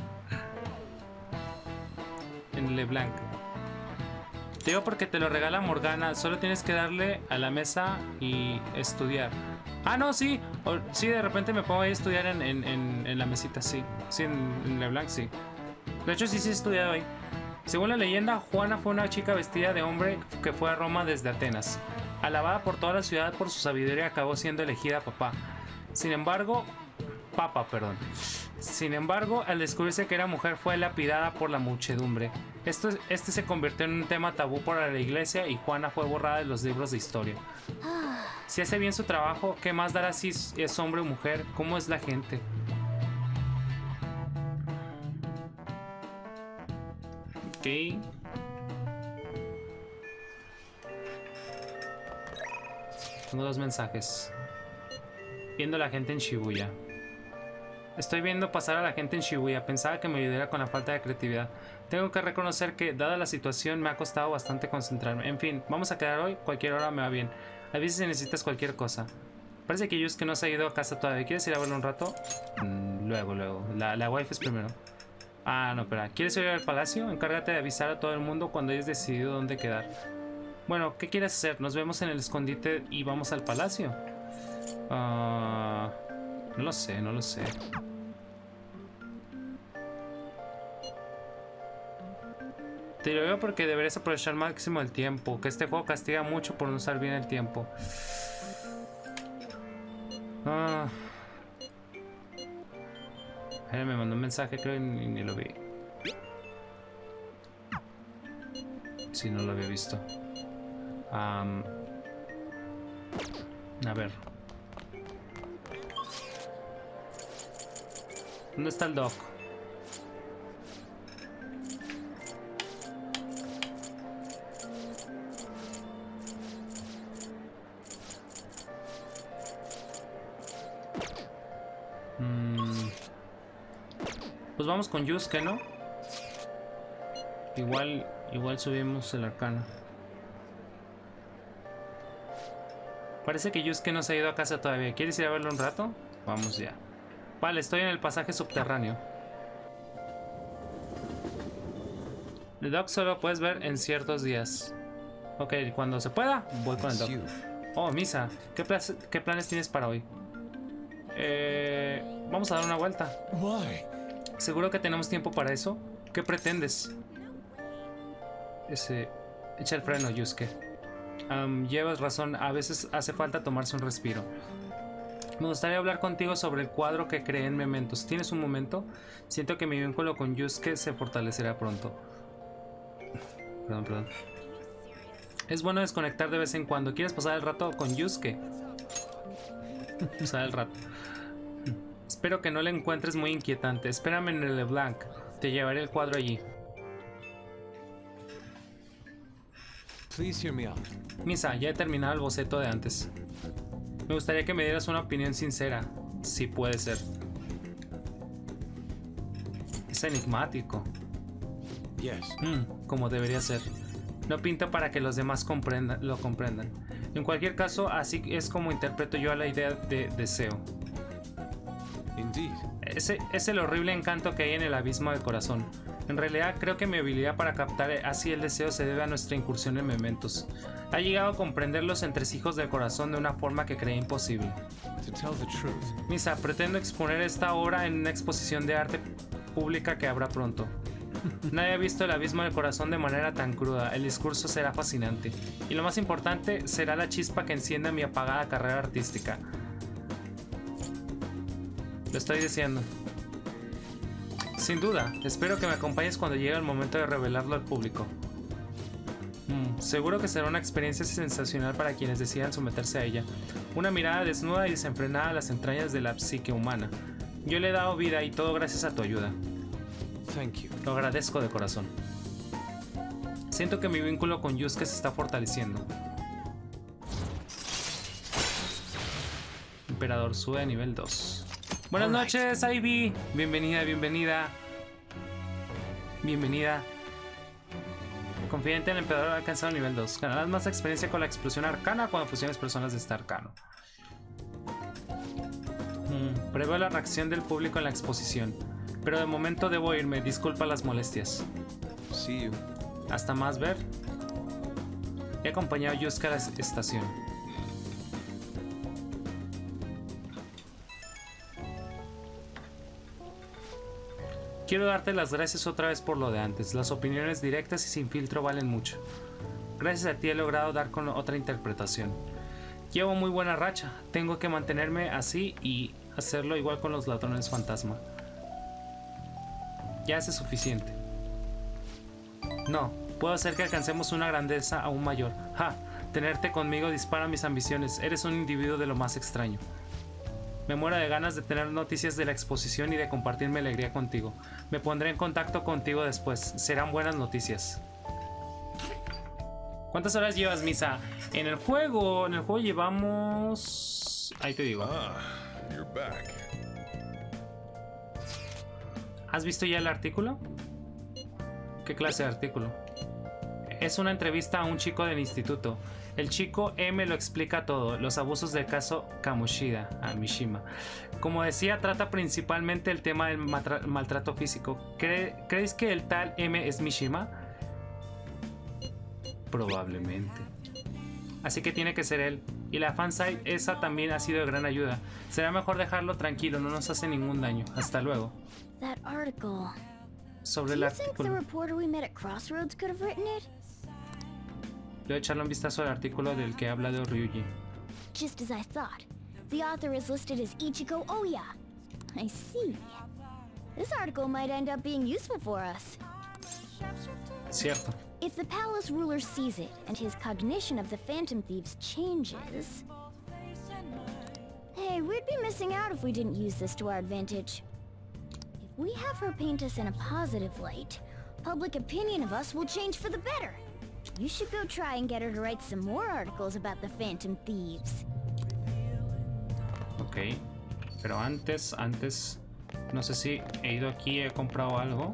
En LeBlanc. Te digo porque te lo regala Morgana. Solo tienes que darle a la mesa y estudiar. Ah, no, sí. Sí, de repente me pongo ahí a estudiar en la mesita, sí. Sí, en LeBlanc, sí. De hecho, sí he estudiado ahí. Según la leyenda, Juana fue una chica vestida de hombre que fue a Roma desde Atenas. Alabada por toda la ciudad por su sabiduría, acabó siendo elegida papa. Sin embargo, al descubrirse que era mujer, fue lapidada por la muchedumbre. Este se convirtió en un tema tabú para la iglesia y Juana fue borrada de los libros de historia. Si hace bien su trabajo, ¿qué más dará si es hombre o mujer? ¿Cómo es la gente? Ok. Tengo 2 mensajes. Viendo a la gente en Shibuya. Estoy viendo pasar a la gente en Shibuya. Pensaba que me ayudaría con la falta de creatividad. Tengo que reconocer que, dada la situación, me ha costado bastante concentrarme. En fin, vamos a quedar hoy. Cualquier hora me va bien. Avisa si necesitas cualquier cosa. Parece que Yusuke no se ha ido a casa todavía. ¿Quieres ir a verlo un rato? Luego. La wife es primero. Ah, no, espera. ¿Quieres ir al palacio? Encárgate de avisar a todo el mundo cuando hayas decidido dónde quedar. Bueno, ¿qué quieres hacer? ¿Nos vemos en el escondite y vamos al palacio? No lo sé. Te lo digo porque deberías aprovechar al máximo el tiempo. Que este juego castiga mucho por no usar bien el tiempo. Me mandó un mensaje, creo, y ni lo vi. Sí, no lo había visto. A ver. ¿Dónde está el doc? Pues vamos con Yusuke, ¿no? Igual subimos el arcano. Parece que Yusuke no se ha ido a casa todavía. ¿Quieres ir a verlo un rato? Vamos ya. Vale, estoy en el pasaje subterráneo. El Doc solo puedes ver en ciertos días. Ok, cuando se pueda, voy con el Doc. Oh, Misa, ¿qué planes tienes para hoy? Vamos a dar una vuelta. Why? ¿Seguro que tenemos tiempo para eso? ¿Qué pretendes? Echa el freno, Yusuke. Llevas razón, a veces hace falta tomarse un respiro. Me gustaría hablar contigo sobre el cuadro que creé en Mementos. ¿Tienes un momento? Siento que mi vínculo con Yusuke se fortalecerá pronto. Perdón. Es bueno desconectar de vez en cuando. ¿Quieres pasar el rato con Yusuke? Pasar el rato. Espero que no le encuentres muy inquietante. Espérame en el LeBlanc. Te llevaré el cuadro allí. Please hear me out. Misa, ya he terminado el boceto de antes. Me gustaría que me dieras una opinión sincera. Si puede ser. Es enigmático. Yes. Como debería ser. No pinta para que los demás lo comprendan. En cualquier caso, así es como interpreto yo la idea de deseo. Indeed. Es el horrible encanto que hay en el abismo del corazón. En realidad, creo que mi habilidad para captar así el deseo se debe a nuestra incursión en Mementos. Ha llegado a comprender los entresijos del corazón de una forma que creí imposible. To tell the truth. Misa, pretendo exponer esta obra en una exposición de arte pública que habrá pronto. Nadie ha visto el abismo del corazón de manera tan cruda. El discurso será fascinante. Y lo más importante será la chispa que encienda mi apagada carrera artística. Lo estoy diciendo. Sin duda, espero que me acompañes cuando llegue el momento de revelarlo al público. Seguro que será una experiencia sensacional para quienes decidan someterse a ella. Una mirada desnuda y desenfrenada a las entrañas de la psique humana. Yo le he dado vida y todo gracias a tu ayuda. Thank you. Lo agradezco de corazón. Siento que mi vínculo con Yusuke se está fortaleciendo. Emperador sube a nivel 2. Buenas noches, Ivy. Bienvenida. Confidente en el emperador ha alcanzado nivel 2. Ganarás más experiencia con la explosión arcana cuando fusiones personas de este arcano. Preveo la reacción del público en la exposición. Pero de momento debo irme. Disculpa las molestias. See you. Hasta más ver. He acompañado a Yusuke a la estación. Quiero darte las gracias otra vez por lo de antes. Las opiniones directas y sin filtro valen mucho. Gracias a ti he logrado dar con otra interpretación. Llevo muy buena racha. Tengo que mantenerme así y hacerlo igual con los ladrones fantasma. Ya es suficiente. No, puedo hacer que alcancemos una grandeza aún mayor. Tenerte conmigo dispara mis ambiciones. Eres un individuo de lo más extraño. Me muero de ganas de tener noticias de la exposición y de compartir mi alegría contigo. Me pondré en contacto contigo después. Serán buenas noticias. ¿Cuántas horas llevas, Misa? En el juego llevamos... Ahí te digo. You're back. ¿Has visto ya el artículo? ¿Qué clase de artículo? Es una entrevista a un chico del instituto. El chico M lo explica todo, los abusos del caso Kamoshida, a Mishima. Como decía, trata principalmente el tema del maltrato físico. ¿Creéis que el tal M es Mishima? Probablemente. Así que tiene que ser él. Y la fansite esa también ha sido de gran ayuda. Será mejor dejarlo tranquilo, no nos hace ningún daño. Hasta luego. That article. Sobre el Do you think the artículo. reporter we met at Crossroads could have written it? Voy a echarle un vistazo al artículo del que habla de Ryuji. Just as I thought. The author is listed as Ichiko Oya. I see. This article might end up being useful for us. Cierto. If the palace ruler sees it and his cognition of the Phantom Thieves changes... Hey, we'd be missing out if we didn't use this to our advantage. If we have her paint us in a positive light, public opinion of us will change for the better. You should go try and get her to write some more articles about the Phantom Thieves. Ok. Pero antes... No sé si he ido aquí y he comprado algo.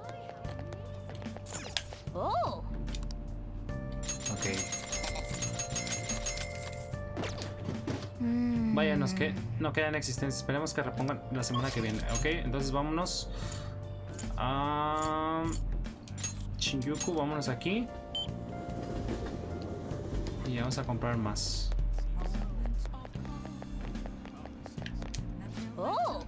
Oh! Ok. Vaya, no quedan existencias. Esperemos que repongan la semana que viene. Ok, entonces vámonos a Shinjuku. Vámonos aquí. Y vamos a comprar más. Oh.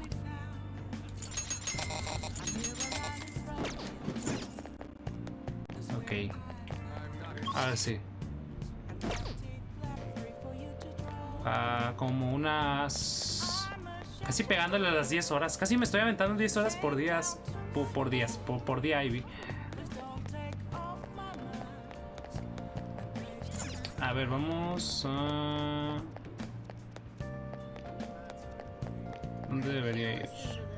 Ok. Ahora sí. Como unas... Casi pegándole a las 10 horas. Casi me estoy aventando 10 horas por días. Por día, Ivy. A ver, vamos a... ¿Dónde debería ir?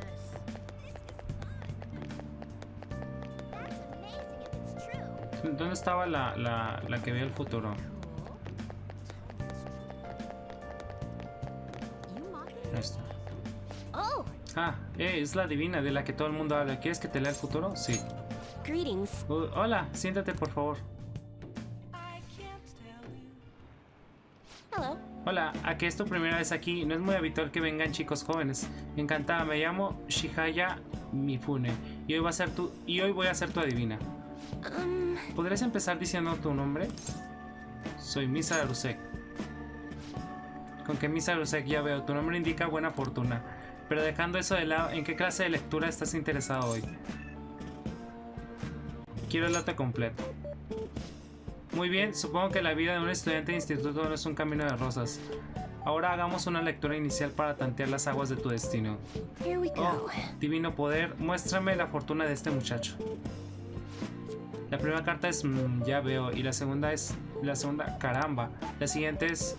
¿Dónde estaba la que veía el futuro? Ahí está. Es la divina de la que todo el mundo habla. ¿Quieres que te lea el futuro? Sí. Greetings. Hola, siéntate por favor. Hello. Hola, ¿a que es tu primera vez aquí? No es muy habitual que vengan chicos jóvenes. Encantada, me llamo Shihaya Mifune y hoy voy a ser tu adivina. ¿Podrías empezar diciendo tu nombre? Soy Misa Arusek. Con que Misa Arusek ya veo, tu nombre indica buena fortuna. Pero dejando eso de lado, ¿en qué clase de lectura estás interesado hoy? Quiero el dato completo. Muy bien, supongo que la vida de un estudiante de instituto no es un camino de rosas. Ahora hagamos una lectura inicial para tantear las aguas de tu destino. Here we go. Oh, divino poder, muéstrame la fortuna de este muchacho. La primera carta es ya veo, y la segunda es caramba. La siguiente es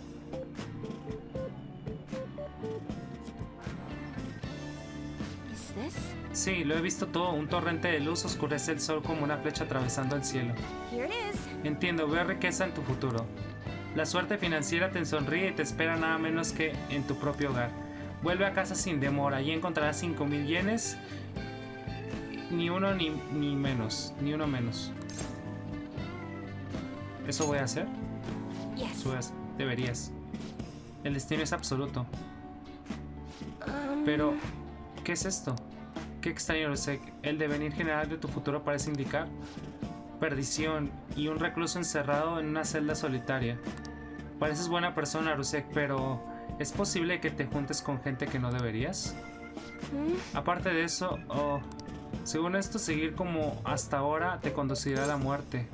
Is this? sí, lo he visto todo. Un torrente de luz oscurece el sol como una flecha atravesando el cielo. Here it is. Entiendo, veo riqueza en tu futuro. La suerte financiera te sonríe y te espera nada menos que en tu propio hogar. Vuelve a casa sin demora. Allí encontrarás 5,000 yenes. Ni uno ni menos. Ni uno menos. ¿Eso voy a hacer? Yes. Deberías. El destino es absoluto. Pero, ¿qué es esto? Qué extraño, Rusek. El devenir general de tu futuro parece indicar perdición y un recluso encerrado en una celda solitaria. Pareces buena persona, Rusek, pero ¿es posible que te juntes con gente que no deberías? Aparte de eso, según esto, seguir como hasta ahora te conducirá a la muerte.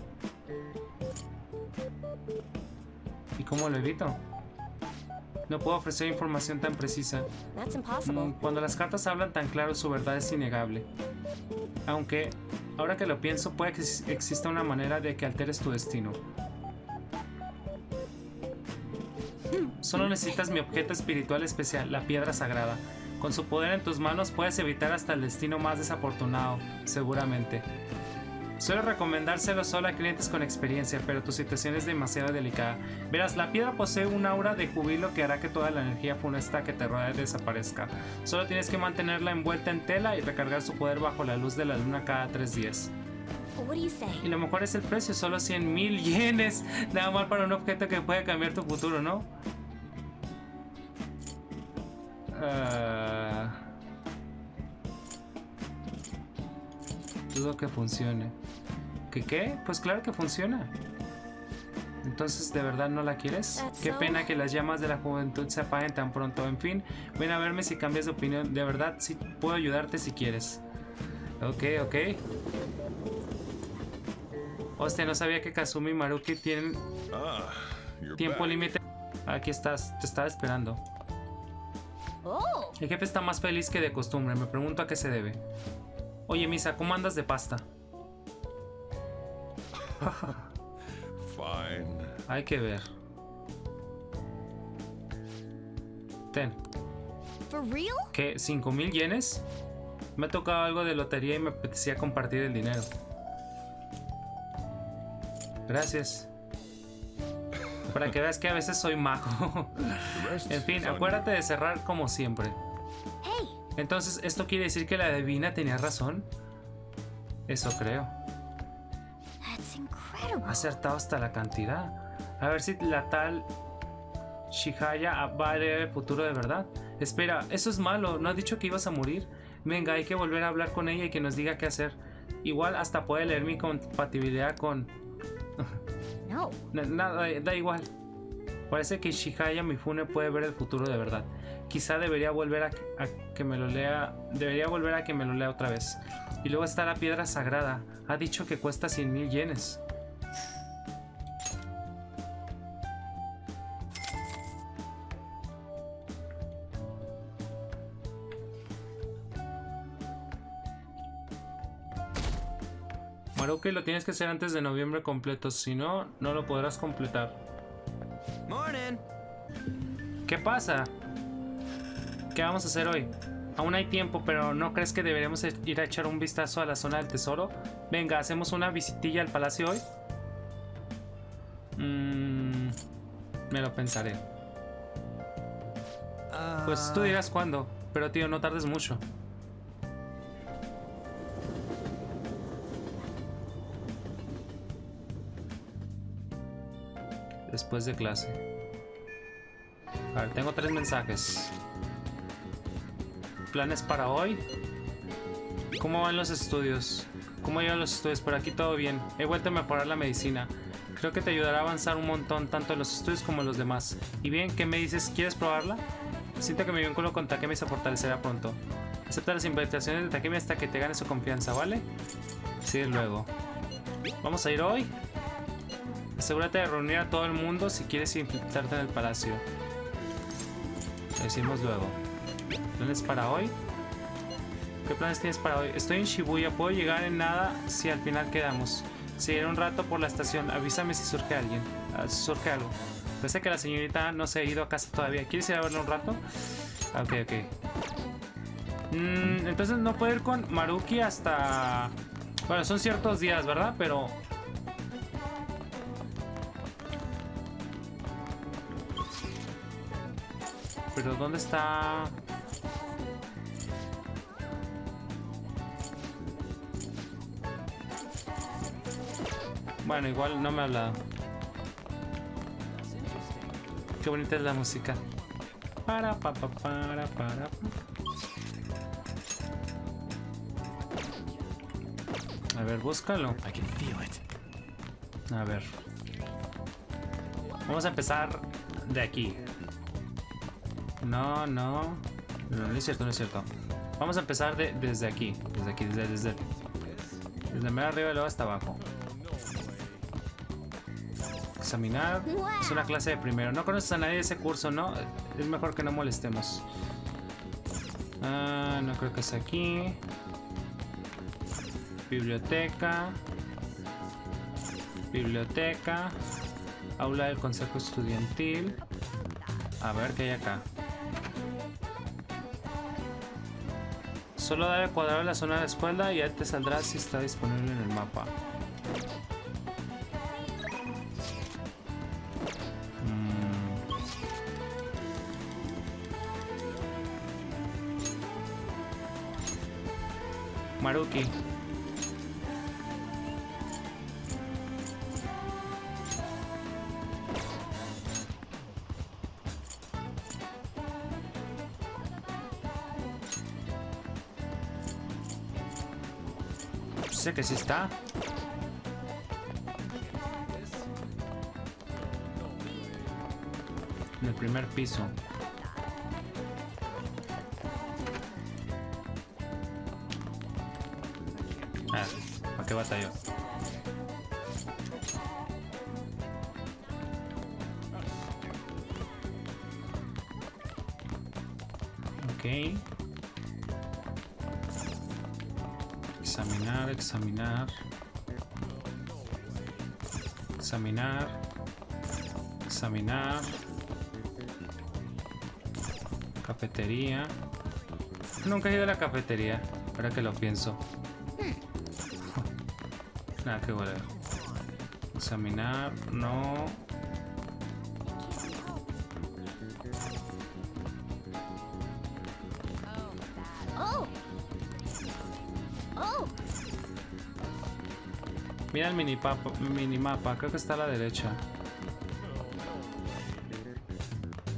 ¿Y cómo lo evito? No puedo ofrecer información tan precisa. That's impossible. Cuando las cartas hablan tan claro, su verdad es innegable. Aunque, ahora que lo pienso, puede que exista una manera de que alteres tu destino. Solo necesitas mi objeto espiritual especial, la piedra sagrada. Con su poder en tus manos puedes evitar hasta el destino más desafortunado, seguramente. Suelo recomendárselo solo a clientes con experiencia, pero tu situación es demasiado delicada. Verás, la piedra posee un aura de júbilo que hará que toda la energía funesta que te rodea desaparezca. Solo tienes que mantenerla envuelta en tela y recargar su poder bajo la luz de la luna cada 3 días. What do you say? Y lo mejor es el precio, solo 100,000 yenes. Nada mal para un objeto que puede cambiar tu futuro, ¿no? Dudo que funcione. ¿Qué? Pues claro que funciona. Entonces, ¿de verdad no la quieres? Qué pena que las llamas de la juventud se apaguen tan pronto. En fin, ven a verme si cambias de opinión. De verdad, sí puedo ayudarte si quieres. Ok. Hostia, no sabía que Kazumi y Maruki tienen tiempo límite. Aquí estás, te estaba esperando. Oh. El jefe está más feliz que de costumbre. Me pregunto a qué se debe. Oye, Misa, ¿cómo andas de pasta? Fine. Hay que ver. Ten. For real? ¿Qué? ¿5,000 yenes? Me ha tocado algo de lotería y me apetecía compartir el dinero. Gracias. Para que veas que a veces soy majo. En fin, acuérdate de cerrar como siempre. Hey. Entonces, ¿esto quiere decir que la divina tenía razón? Eso creo. That's incredible. Ha acertado hasta la cantidad. A ver si la tal Shihaya va a leer el futuro de verdad. Espera, eso es malo. ¿No has dicho que ibas a morir? Venga, hay que volver a hablar con ella y que nos diga qué hacer. Igual hasta puede leer mi compatibilidad con... No. Nada, da igual. Parece que Shihaya Mifune puede ver el futuro de verdad. Quizá debería volver a que me lo lea. Debería volver a que me lo lea otra vez. Y luego está la piedra sagrada. Ha dicho que cuesta 100,000 yenes. Maruki, lo tienes que hacer antes de noviembre completo, si no, no lo podrás completar. Morning. ¿Qué pasa? ¿Qué vamos a hacer hoy? Aún hay tiempo, pero ¿no crees que deberíamos ir a echar un vistazo a la zona del tesoro? Venga, ¿hacemos una visitilla al palacio hoy? Me lo pensaré. Pues tú dirás cuándo, pero tío, no tardes mucho. Después de clase. A ver, tengo 3 mensajes. ¿Planes para hoy? ¿Cómo van los estudios? ¿Cómo llevan los estudios? Por aquí todo bien. He vuelto a mejorar la medicina. Creo que te ayudará a avanzar un montón, tanto en los estudios como en los demás. Y bien, ¿qué me dices? ¿Quieres probarla? Siento que mi vínculo con Takemi se fortalecerá pronto. Acepta las invitaciones de Takemi hasta que te gane su confianza, ¿vale? Sí, luego. ¿Vamos a ir hoy? Asegúrate de reunir a todo el mundo si quieres infiltrarte en el palacio. Lo decimos luego. ¿Planes para hoy? ¿Qué planes tienes para hoy? Estoy en Shibuya. ¿Puedo llegar en nada si al final quedamos? Seguiré un rato por la estación. Avísame si surge alguien. Si surge algo. Parece que la señorita no se ha ido a casa todavía. ¿Quieres ir a verla un rato? Ok, ok. Entonces no puedo ir con Maruki hasta... Bueno, son ciertos días, ¿verdad? Pero... Pero ¿dónde está? Bueno, igual no me ha hablado. Qué bonita es la música. Para. A ver, búscalo. I can feel it. A ver. Vamos a empezar de aquí. No, no. No es cierto, no es cierto. Vamos a empezar desde aquí. Desde aquí, desde mero arriba y luego hasta abajo. Examinar. Es una clase de primero. No conoces a nadie de ese curso, ¿no? Es mejor que no molestemos. No creo que es aquí. Biblioteca. Biblioteca. Aula del consejo estudiantil. A ver qué hay acá. Solo dale cuadrado en la zona de la escuela y ya te saldrá si está disponible en el mapa. Maruki. Sé que sí está. En el primer piso. ¿Para qué batalló? Ok. Examinar, examinar. Examinar. Examinar. Cafetería. Nunca he ido a la cafetería, ahora que lo pienso. Nada que volver. Examinar, no. Mira el minimapa, creo que está a la derecha.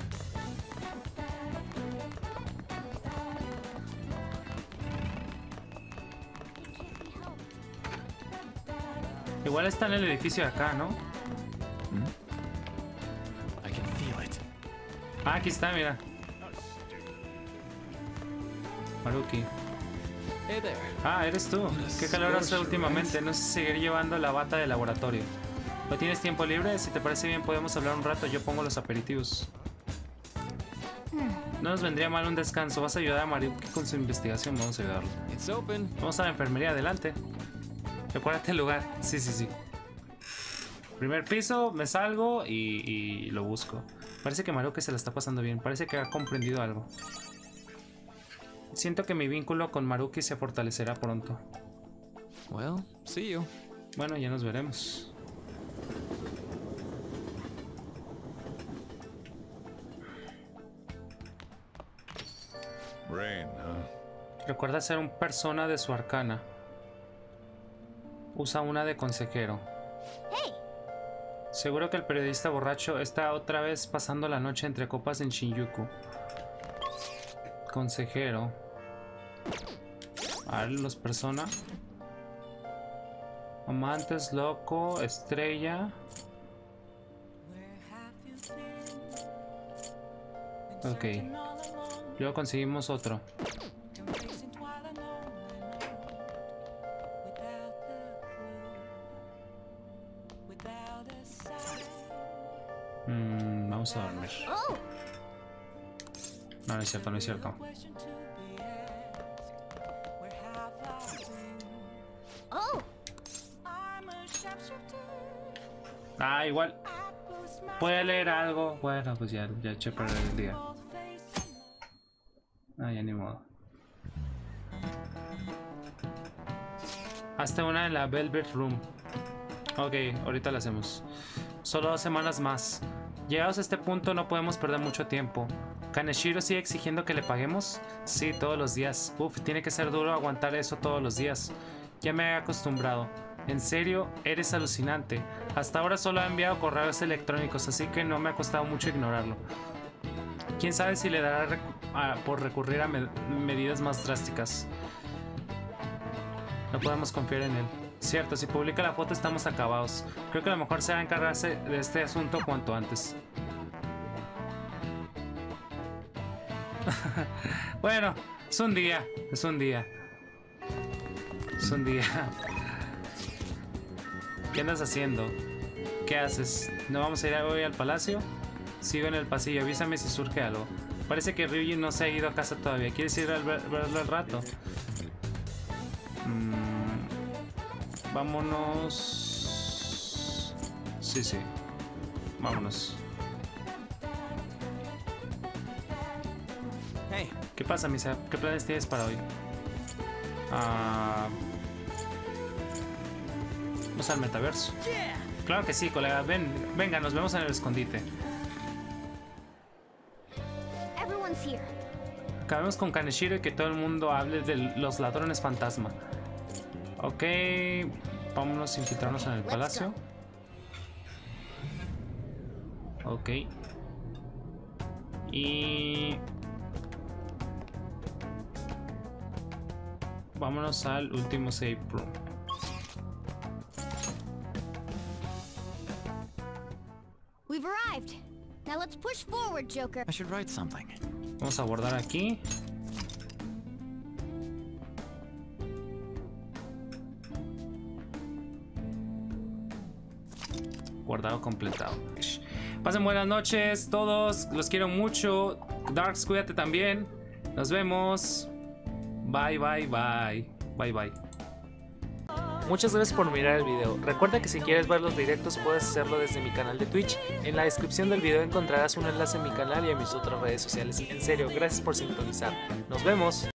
Igual está en el edificio de acá, ¿no? I can feel it. Ah, aquí está, mira. Maruki. Hey there. Ah, eres tú. Qué calor hace últimamente. No sé si seguir llevando la bata de laboratorio. ¿No tienes tiempo libre? Si te parece bien podemos hablar un rato. Yo pongo los aperitivos. No nos vendría mal un descanso. ¿Vas a ayudar a Maruki con su investigación? Vamos a ayudarlo. It's open. Vamos a la enfermería, adelante. Recuérdate el lugar. Sí, sí, sí. Primer piso, me salgo y lo busco. Parece que Maruki se la está pasando bien. Parece que ha comprendido algo. Siento que mi vínculo con Maruki se fortalecerá pronto. Well, see you. Bueno, ya nos veremos. Brain, huh? Recuerda ser un persona de su arcana. Usa una de consejero. Hey, Seguro que el periodista borracho está otra vez pasando la noche entre copas en Shinjuku. Consejero. A ver, los persona. Amantes, loco, estrella. Ok. Luego conseguimos otro. Vamos a dormir. oh, No, no es cierto, no es cierto. oh. Ah, igual. ¿Puede leer algo? Bueno, pues ya eché a perder el día. Ah, ya ni modo. Hasta una en la Velvet Room. Ok, ahorita la hacemos. Solo 2 semanas más. Llegados a este punto no podemos perder mucho tiempo. ¿Kaneshiro sigue exigiendo que le paguemos? Sí, todos los días. Uf, tiene que ser duro aguantar eso todos los días. Ya me he acostumbrado. En serio, eres alucinante. Hasta ahora solo ha enviado correos electrónicos, así que no me ha costado mucho ignorarlo. Quién sabe si le dará por recurrir a medidas más drásticas. No podemos confiar en él. Cierto, si publica la foto estamos acabados. Creo que lo mejor será encargarse de este asunto cuanto antes. Bueno, es un día. Es un día. Es un día. ¿Qué andas haciendo? ¿Qué haces? ¿No vamos a ir hoy al palacio? Sigo en el pasillo, avísame si surge algo. Parece que Ryuji no se ha ido a casa todavía. ¿Quieres ir a verlo al rato? Vámonos. Sí, sí. Vámonos. Hey, ¿Qué pasa, Misa? ¿Qué planes tienes para hoy? Vamos al metaverso. Claro que sí, colega. Venga, nos vemos en el escondite. Everyone's here. Acabemos con Kaneshiro y que todo el mundo hable de los ladrones fantasma. Ok, vámonos a infiltrarnos en el palacio. Ok. Y... vámonos al último save room. We've arrived. Now let's push forward, Joker. I should write something. Vamos a guardar aquí. Guardado completado. Pasen buenas noches todos. Los quiero mucho. Darks, cuídate también. Nos vemos. Bye, bye, bye. Bye, bye. Muchas gracias por mirar el video. Recuerda que si quieres ver los directos puedes hacerlo desde mi canal de Twitch. En la descripción del video encontrarás un enlace a mi canal y a mis otras redes sociales. En serio, gracias por sintonizar. Nos vemos.